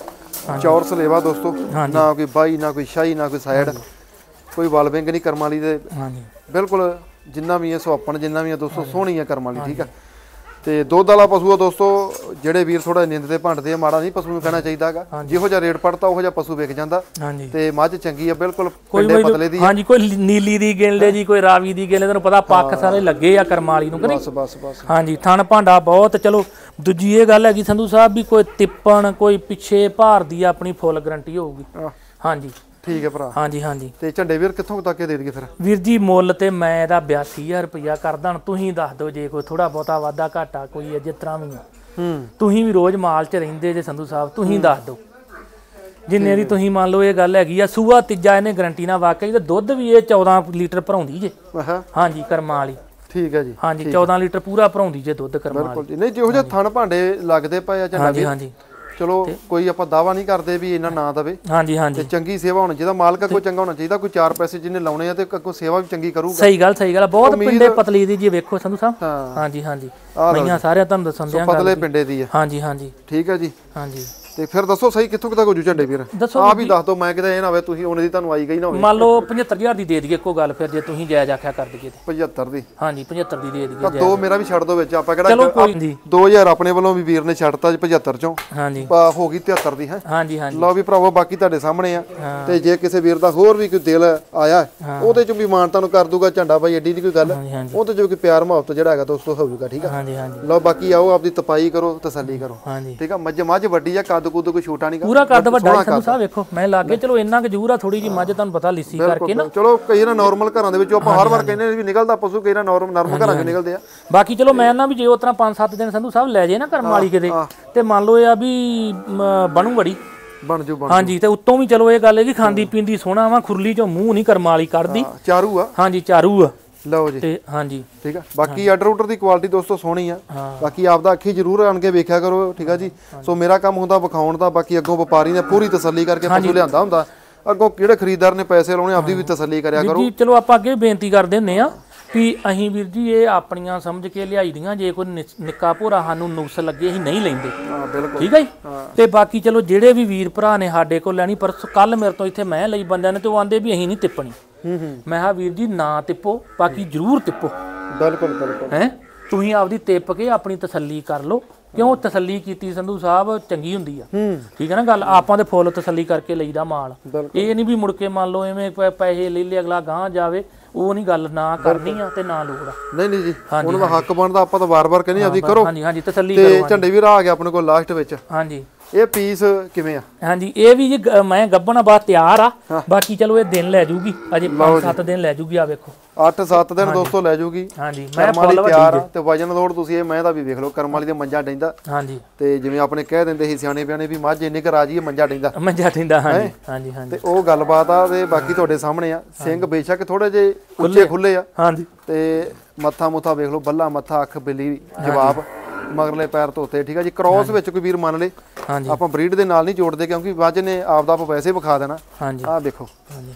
ਆ ਚੌਰ ਸਲੇਵਾ ਦੋਸਤੋ ਨਾ ਕੋਈ ਬਾਈ ਨਾ ਕੋਈ ਸ਼ਾਹੀ ਨਾ ਕੋਈ ਸਾਈਡ ਕੋਈ ਵਾਲਵਿੰਗ ਨਹੀਂ ਕਰਮ ਵਾਲੀ ਦੇ ਹਾਂਜੀ ਬਿਲਕੁਲ ਜਿੰਨਾ ਵੀ ਹੈ ਸੁਆਪਣ ਜਿੰਨਾ ਵੀ ਹੈ ਦੋਸਤੋ ਸੋਹਣੀ ਹੈ ਕਰਮ ਵਾਲੀ ਠੀਕ ਆ ਤੇ ਦੁੱਧ ਵਾਲਾ ਪਸ਼ੂ ਆ ਦੋਸਤੋ ਜਿਹੜੇ ਵੀਰ ਥੋੜਾ ਨਿੰਦ ਤੇ ਭੰਡਦੇ ਆ ਮਾੜਾ ਨਹੀਂ ਪਸ਼ੂ ਨੂੰ ਕਹਿਣਾ ਚਾਹੀਦਾਗਾ ਜਿਹੋ ਜਿਹਾ ਰੇਟ ਪੜਤਾ ਉਹੋ ਜਿਹਾ ਪਸ਼ੂ ਵਿਕ ਜਾਂਦਾ ਹਾਂਜੀ ਤੇ ਮੱਝ ਚੰਗੀ ਆ ਬਿਲਕੁਲ ਪਿੰਡੇ ਪਤਲੇ ਦੀ ਹਾਂਜੀ ਕੋਈ ਨੀਲੀ ਦੀ ਗਿਣਲੇ ਜੀ ਕੋਈ ਰਾਵੀ ਦੀ ਗਿਣਲੇ ਤੁਹਾਨੂੰ ਪਤਾ ਪੱਖ ਸਾਰੇ ਲੱਗੇ ਆ ਕਰਮ ਵਾਲੀ ਨੂੰ ਕਿ ਨਹੀਂ ਬਸ ਬਸ ਬਸ ਹਾਂਜੀ ਥਣ ਭਾਂਡਾ ਬਹੁਤ ਚਲੋ ਦੂਜੀ ਇਹ ਗੱਲ ਹੈਗੀ ਸੰਧੂ ਸਾਹਿਬ ਵੀ ਕੋਈ ਤਿੱਪਣ ਕੋਈ ਪਿੱਛੇ ਭਾਰ ਦੀ ਆਪਣੀ ਫੁੱਲ ਗਰੰਟੀ ਹੋਊਗੀ ਹਾਂਜੀ ਠੀਕ ਹੈ ਭਰਾ ਹਾਂਜੀ ਹਾਂਜੀ ਤੇ ਝੰਡੇ ਵੀਰ ਕਿੱਥੋਂ ਤੱਕ ਦੇ ਦਈਏ ਫਿਰ ਵੀਰ ਜੀ ਮੁੱਲ ਤੇ ਮੈਂ ਇਹਦਾ ਬਿਆਸੀ ਹਜ਼ਾਰ ਰੁਪਇਆ ਕਰਦਾ ਹੁਣ ਤੁਸੀਂ ਦੱਸ ਦਿਓ ਜੇ ਕੋਈ ਥੋੜਾ ਬਹੁਤਾ ਵਾਧਾ ਘਾਟਾ ਕੋਈ ਹੈ ਜਿਸ ਤਰ੍ਹਾਂ ਵੀ ਹੂੰ ਤੁਸੀਂ ਵੀ ਰੋਜ਼ ਮਾਲ 'ਚ ਰਹਿੰਦੇ ਜੇ ਸੰਧੂ ਸਾਹਿਬ ਤੁਸੀਂ ਦੱਸ ਦਿਓ ਜਿੰਨੇ ਦੀ ਤੁਸੀਂ ਮੰਨ ਲਓ ਇਹ ਗੱਲ ਹੈਗੀ ਆ ਸੂਆ ਤੀਜਾ ਇਹਨੇ ਗਰੰਟੀ ਨਾਲ ਵਾਕਈ ਤੇ ਦੁੱਧ ਵੀ ਇਹ ਚੌਦਾਂ ਲੀਟਰ ਭਰਾਉਂਦੀ ਜੇ ਹਾਂਜੀ ਕਰਮਾਂ ਵਾਲੀ ਠੀਕ ਹੈ ਜੀ ਹਾਂਜੀ ਚੌਦਾਂ ਲੀਟਰ ਪੂਰਾ ਭਰਾਉਂਦੀ ਜੇ ਦੁੱਧ ਕਰਮਾਂ ਵਾਲੀ ਬਿਲਕੁਲ ਜੀ ਨਹੀਂ ਜਿਹੋ ਜਿਹਾ ਥਣ ਭਾਂਡੇ ਲੱਗਦੇ ਪਏ ਆ ਝੰਡਾ ਹਾਂਜੀ ਹਾਂਜੀ ਚਲੋ ਕੋਈ ਆਪਾਂ ਦਾਵਾ ਨਹੀਂ ਕਰਦੇ ਵੀ ਇਹਨਾਂ ਨਾ ਦਵੇ ਹਾਂਜੀ ਹਾਂਜੀ ਤੇ ਚੰਗੀ ਸੇਵਾ ਹੋਣੀ ਚਾਹੀਦਾ ਮਾਲਕ ਕੋਈ ਚੰਗਾ ਹੋਣਾ ਚਾਹੀਦਾ ਕੋਈ ਚਾਰ ਪੈਸੇ ਜਿਹਨੇ ਲਾਉਣੇ ਆ ਤੇ ਕੋਈ ਸੇਵਾ ਵੀ ਚੰਗੀ ਕਰੂਗਾ ਸਹੀ ਗੱਲ ਸਹੀ ਗੱਲ ਬਹੁਤ ਪਿੰਡੇ ਪਤਲੀ ਦੀ ਜੀ ਵੇਖੋ ਸੰਧੂ ਸਾਹਿਬ ਹਾਂਜੀ ਹਾਂਜੀ ਮਈਆਂ ਸਾਰਿਆਂ ਤੁਹਾਨੂੰ ਦੱਸਣ ਦਿਆਂ ਪਤਲੇ ਪਿੰਡੇ ਦੀ ਆ ਹਾਂਜੀ ਹਾਂਜੀ ਠੀਕ ਹੈ ਜੀ ਹਾਂਜੀ ਤੇ ਫਿਰ ਦੱਸੋ ਸਹੀ ਕਿੱਥੋਂ ਕਿੱਥੋਂ ਜੂ ਝੰਡੇ ਵੀਰ ਆ ਵੀ ਦੱਸ ਦਿਓ ਮੈਂ ਕਿਤੇ ਇਹ ਨਾ ਹੋਵੇ ਤੁਸੀਂ ਉਹਨੇ ਦੀ ਤੁਹਾਨੂੰ ਆਈ ਗਈ ਨਾ ਹੋਵੇ ਮੰਨ ਲਓ ਪਝੱਤਰ ਹਜ਼ਾਰ ਦੀ ਦੇ ਦਈਏ ਇੱਕੋ ਗੱਲ ਫਿਰ ਜੇ ਤੁਸੀਂ ਜਾਇਜ਼ ਆਖਿਆ ਕਰ ਦਈਏ ਤੇ ਪਝੱਤਰ ਦੀ ਹਾਂਜੀ ਪਝੱਤਰ ਦੀ ਦੇ ਤਾਂ ਦਈਏ ਦੋ ਮੇਰਾ ਵੀ ਛੱਡ ਦੋ ਵਿੱਚ ਆਪਾਂ ਚਲੋ ਕਿਹੜਾ ਕੋਈ ਨਹੀਂ ਦੋ ਹਜ਼ਾਰ ਆਪਣੇ ਵੱਲੋਂ ਵੀ ਵੀਰ ਨੇ ਛੱਡਤਾ ਜੀ ਪਝੱਤਰ ਚੋਂ ਹਾਂਜੀ ਹੋ ਗਈ ਤਿਹੱਤਰ ਦੀ ਹੈ ਹਾਂਜੀ ਹਾਂਜੀ ਲਓ ਵੀ ਭਰਾਵੋ ਬਾਕੀ ਤੁਹਾਡੇ ਸਾਹਮਣੇ ਆ ਤੇ ਜੇ ਕਿਸੇ ਵੀਰ ਦਾ ਹੋਰ ਵੀ ਕੋਈ ਦਿਲ ਆਇਆ ਉਹਦੇ ਚ ਵੀ ਮਾਨਤਾ ਨੂੰ ਕਰ ਦੂਗਾ ਝੰਡਾ ਬਾਈ ਐਡੀ ਦੀ ਕੋਈ ਗੱਲ ਉਹਦੇ ਚ ਵੀ ਪਿਆਰ ਮੁਹੱਬਤ ਜਿਹੜਾ ਹੈਗਾ ਦੋਸਤੋ ਹੋਊਗਾ ਠੀਕ ਆ ਹਾਂਜੀ ਹਾਂਜੀ ਲਓ ਬਾਕੀ ਆਓ ਆਪਦੀ ਤਪਾਈ ਕਰੋ ਤਸੱਲੀ ਕਰੋ ਹਾਂਜੀ ਠੀਕ ਆ ਮੱਝ ਮੱਝ ਵੱਡੀ ਆ ਕੱਦ ਕੁੱਦ ਕੋਈ ਛੋਟਾ ਨਹੀਂ ਪੂਰਾ ਕੱਦ ਵੱਡਾ ਸੰਧੂ ਸਾਹਿਬ ਵੇਖੋ ਮੈਂ ਲਾਗੇ ਚਲੋ ਇੰਨਾ ਕੁ ਜ਼ਰੂਰ ਆ ਥੋੜੀ ਜੀ ਮੱਝ ਤੁਹਾਨੂੰ ਪਤਾ ਲਿੱਸੀ ਕਰਕੇ ਨਾ ਚਲੋ ਕਈ ਨਾ ਨਾਰਮਲ ਘਰਾਂ ਦੇ ਵਿੱਚੋਂ ਆਪਾਂ ਹਰ ਵਾਰ ਕਹਿੰਦੇ ਵੀ ਨਿਕਲਦਾ ਪਸ਼ੂ ਕਈ ਨਾ ਨਰਮ ਨਰਮ ਘਰਾਂ ਚੋਂ ਨਿਕਲਦੇ ਆ ਬਾਕੀ ਚਲੋ ਮੈਂ ਨਾ ਵੀ ਜੇ ਉਸ ਤਰ੍ਹਾਂ ਪੰਜ ਸੱਤ ਦਿਨ ਸੰਧੂ ਸਾਹਿਬ ਲੈ ਜੇ ਨਾ ਕਰਮ ਵਾਲੀ ਕਿਤੇ ਤੇ ਮੰਨ ਲਓ ਇਹ ਆ ਵੀ ਬਣੂ ਬੜੀ ਬਣ ਜੂ ਬਣ ਹਾਂਜੀ ਤੇ ਉੱਤੋਂ ਵੀ ਚਲੋ ਇਹ ਗੱਲ ਹੈ ਕਿ ਖਾਂਦੀ ਪੀਂਦੀ ਸੋਹਣਾ ਵਾ ਖੁਰਲੀ ਚੋਂ ਮੂੰਹ ਨਹੀਂ ਕਰਮ ਵਾਲੀ ਕੱਢਦੀ ਚਾਰੂ ਆ ਹਾਂਜੀ ਚਾਰੂ ਆ ਲਓ ਜੀ ਤੇ ਹਾਂਜੀ ਠੀਕ ਆ ਬਾਕੀ ਆਰਡਰ ਆਰਡਰ ਦੀ ਕੁਆਲਿਟੀ ਦੋਸਤੋ ਸੋਹਣੀ ਆ ਬਾਕੀ ਆਪਦਾ ਅੱਖੀ ਜ਼ਰੂਰ ਆਣ ਕੇ ਵੇਖਿਆ ਕਰੋ ਠੀਕ ਆ ਜੀ ਸੋ ਮੇਰਾ ਕੰਮ ਹੁੰਦਾ ਵਿਖਾਉਣ ਦਾ ਬਾਕੀ ਅੱਗੋਂ ਵਪਾਰੀ ਨੇ ਪੂਰੀ ਤਸੱਲੀ ਕਰਕੇ ਪਸ਼ੂ ਲਿਆਂਦਾ ਹੁੰਦਾ ਅੱਗੋਂ ਕਿਹੜੇ ਖਰੀਦਦਾਰ ਨੇ ਪੈਸੇ ਲਾਉਣੇ ਆਪਦੀ ਵੀ ਤਸੱਲੀ ਕਰਿਆ ਕਰੋ ਜੀ ਚਲੋ ਆਪਾਂ ਅੱਗੇ ਬੇਨਤੀ ਕਰਦੇ ਹੁੰਨੇ ਆ ਵੀ ਅਸੀਂ ਵੀਰ ਜੀ ਇਹ ਆਪਣੀਆਂ ਸਮਝ ਕੇ ਲਿਆਈ ਦੀਆਂ ਜੇ ਕੋਈ ਨਿੱਕਾ ਭੋਰਾ ਸਾਨੂੰ ਨੁਕਸ ਲੱਗੇ ਅਸੀਂ ਨਹੀਂ ਲੈਂਦੇ ਹਾਂ ਬਿਲਕੁਲ ਠੀਕ ਹੈ ਜੀ ਤੇ ਬਾਕੀ ਚਲੋ ਜਿਹੜੇ ਵੀ ਵੀਰ ਭਰਾ ਨੇ ਸਾਡੇ ਕੋਲ ਲੈਣੀ ਪਰ ਕੱਲ ਮੇਰੇ ਤੋਂ ਇੱਥੇ ਮੈਂ ਲਈ ਬੰਦਿਆਂ ਨੇ ਤੇ ਉਹ ਆਂਦੇ ਵੀ ਅਸੀਂ ਨਹੀਂ ਤਿੱਪਣੀ ਹੂੰ ਹੂੰ ਮੈਂ ਕਿਹਾ ਵੀਰ ਜੀ ਨਾ ਤਿੱਪੋ ਬਾਕੀ ਜ਼ਰੂਰ ਤਿੱਪੋ ਬਿਲਕੁਲ ਬਿਲਕੁਲ ਹੈ ਤੁਸੀਂ ਆਪਦੀ ਤਿੱਪ ਕੇ ਆਪਣੀ ਤਸੱਲੀ ਕਰ ਲਓ ਕਿਉਂ ਤਸੱਲੀ ਕੀਤੀ ਸੰਧੂ ਸਾਹਿਬ ਚੰਗੀ ਹੁੰਦੀ ਆ ਠੀਕ ਹੈ ਨਾ ਗੱਲ ਆਪਾਂ ਤੇ ਫੁੱਲ ਤਸੱਲੀ ਕਰਕੇ ਲਈਦਾ ਮਾਲ ਇਹ ਨਹੀਂ ਵੀ ਮੁੜ ਕੇ ਮੰਨ ਲਓ ਐਵੇਂ ਪੈਸੇ ਲੈ ਲੈ ਅਗਲਾ ਗਾਂ ਜਾਵੇ ਉਹ ਨਹੀਂ ਗੱਲ ਨਾ ਕਰਨੀ ਆ ਤੇ ਨਾ ਲੋੜ ਆ ਨਹੀਂ ਨਹੀਂ ਜੀ ਉਹਨਾਂ ਦਾ ਹੱਕ ਬਣਦਾ ਆਪਾਂ ਤਾਂ ਵਾਰ-ਵਾਰ ਕਹਿੰਦੇ ਆਪਦੀ ਕਰੋ ਹਾਂਜੀ ਹਾਂਜੀ ਤਸੱਲੀ ਤੇ ਝੰਡੇ ਵੀਰ ਆ ਗਿਆ ਆਪਣੇ ਕੋਲ ਲਾਸਟ ਵਿੱਚ ਹਾਂਜੀ ਇਹ ਪੀਸ ਕਿਵੇਂ ਆ ਹਾਂਜੀ ਇਹ ਵੀ ਜੀ ਮੈਂ ਗੱਬਣਾ ਬਾਅਦ ਤਿਆਰ ਆ ਬਾਕੀ ਚਲੋ ਇਹ ਦਿਨ ਲੈ ਜੂਗੀ ਅਜੇ ਪੰਜ ਸੱਤ ਦਿਨ ਲੈ ਜੂਗੀ ਆ ਵੇਖੋ ਅੱਠ ਸੱਤ ਦਿਨ ਦੋਸਤੋ ਲੈ ਜੂਗੀ ਹਾਂਜੀ ਮੈਂ ਫੁੱਲ ਤਿਆਰ ਆ ਤੇ ਵਜਨ ਲੋੜ ਤੁਸੀਂ ਇਹ ਮੈਂ ਦਾ ਵੀ ਵੇਖ ਲਓ ਕਰਮ ਵਾਲੀ ਦੇ ਮੰਜਾ ਡੈਂਦਾ ਹਾਂਜੀ ਤੇ ਜਿਵੇਂ ਆਪਣੇ ਕਹਿ ਦਿੰਦੇ ਸੀ ਸਿਆਣੇ ਬਿਆਣੇ ਵੀ ਮੱਝ ਇੰਨੇ ਘਰ ਆ ਜੀ ਮੰਜਾ ਡੈਂਦਾ ਮੰਜਾ ਡੈਂਦਾ ਹਾਂਜੀ ਹਾਂਜੀ ਹਾਂਜੀ ਤੇ ਉਹ ਗੱਲਬਾਤ ਆ ਤੇ ਬਾਕੀ ਤੁਹਾਡੇ ਸਾਹਮਣੇ ਆ ਸਿੰਘ ਬੇਸ਼ੱਕ ਥੋੜੇ ਜੇ ਉੱਚੇ ਖੁੱਲੇ ਆ ਹਾਂਜੀ ਤੇ ਮੱਥਾ ਮੁੱਥਾ ਵੇਖ ਲਓ ਬੱਲਾ ਮੱਥਾ ਅੱਖ ਬਿੱਲੀ ਜਵਾਬ ਮਗਰਲੇ ਪੈਰ ਧੋਤੇ ਠੀਕ ਆ ਜੀ ਕ੍ਰੋਸ ਵਿੱਚ ਕੋਈ ਵੀਰ ਮੰਨ ਲੇ ਆਪਾਂ ਬਰੀਡ ਦੇ ਨਾਲ ਨਹੀਂ ਜੋੜਦੇ ਕਿਉਂਕਿ ਵੱਜ ਨੇ ਆਪਦਾ ਆਪ ਵੈਸੇ ਵਿਖਾ ਦੇਣਾ ਹਾਂਜੀ ਆਹ ਦੇਖੋ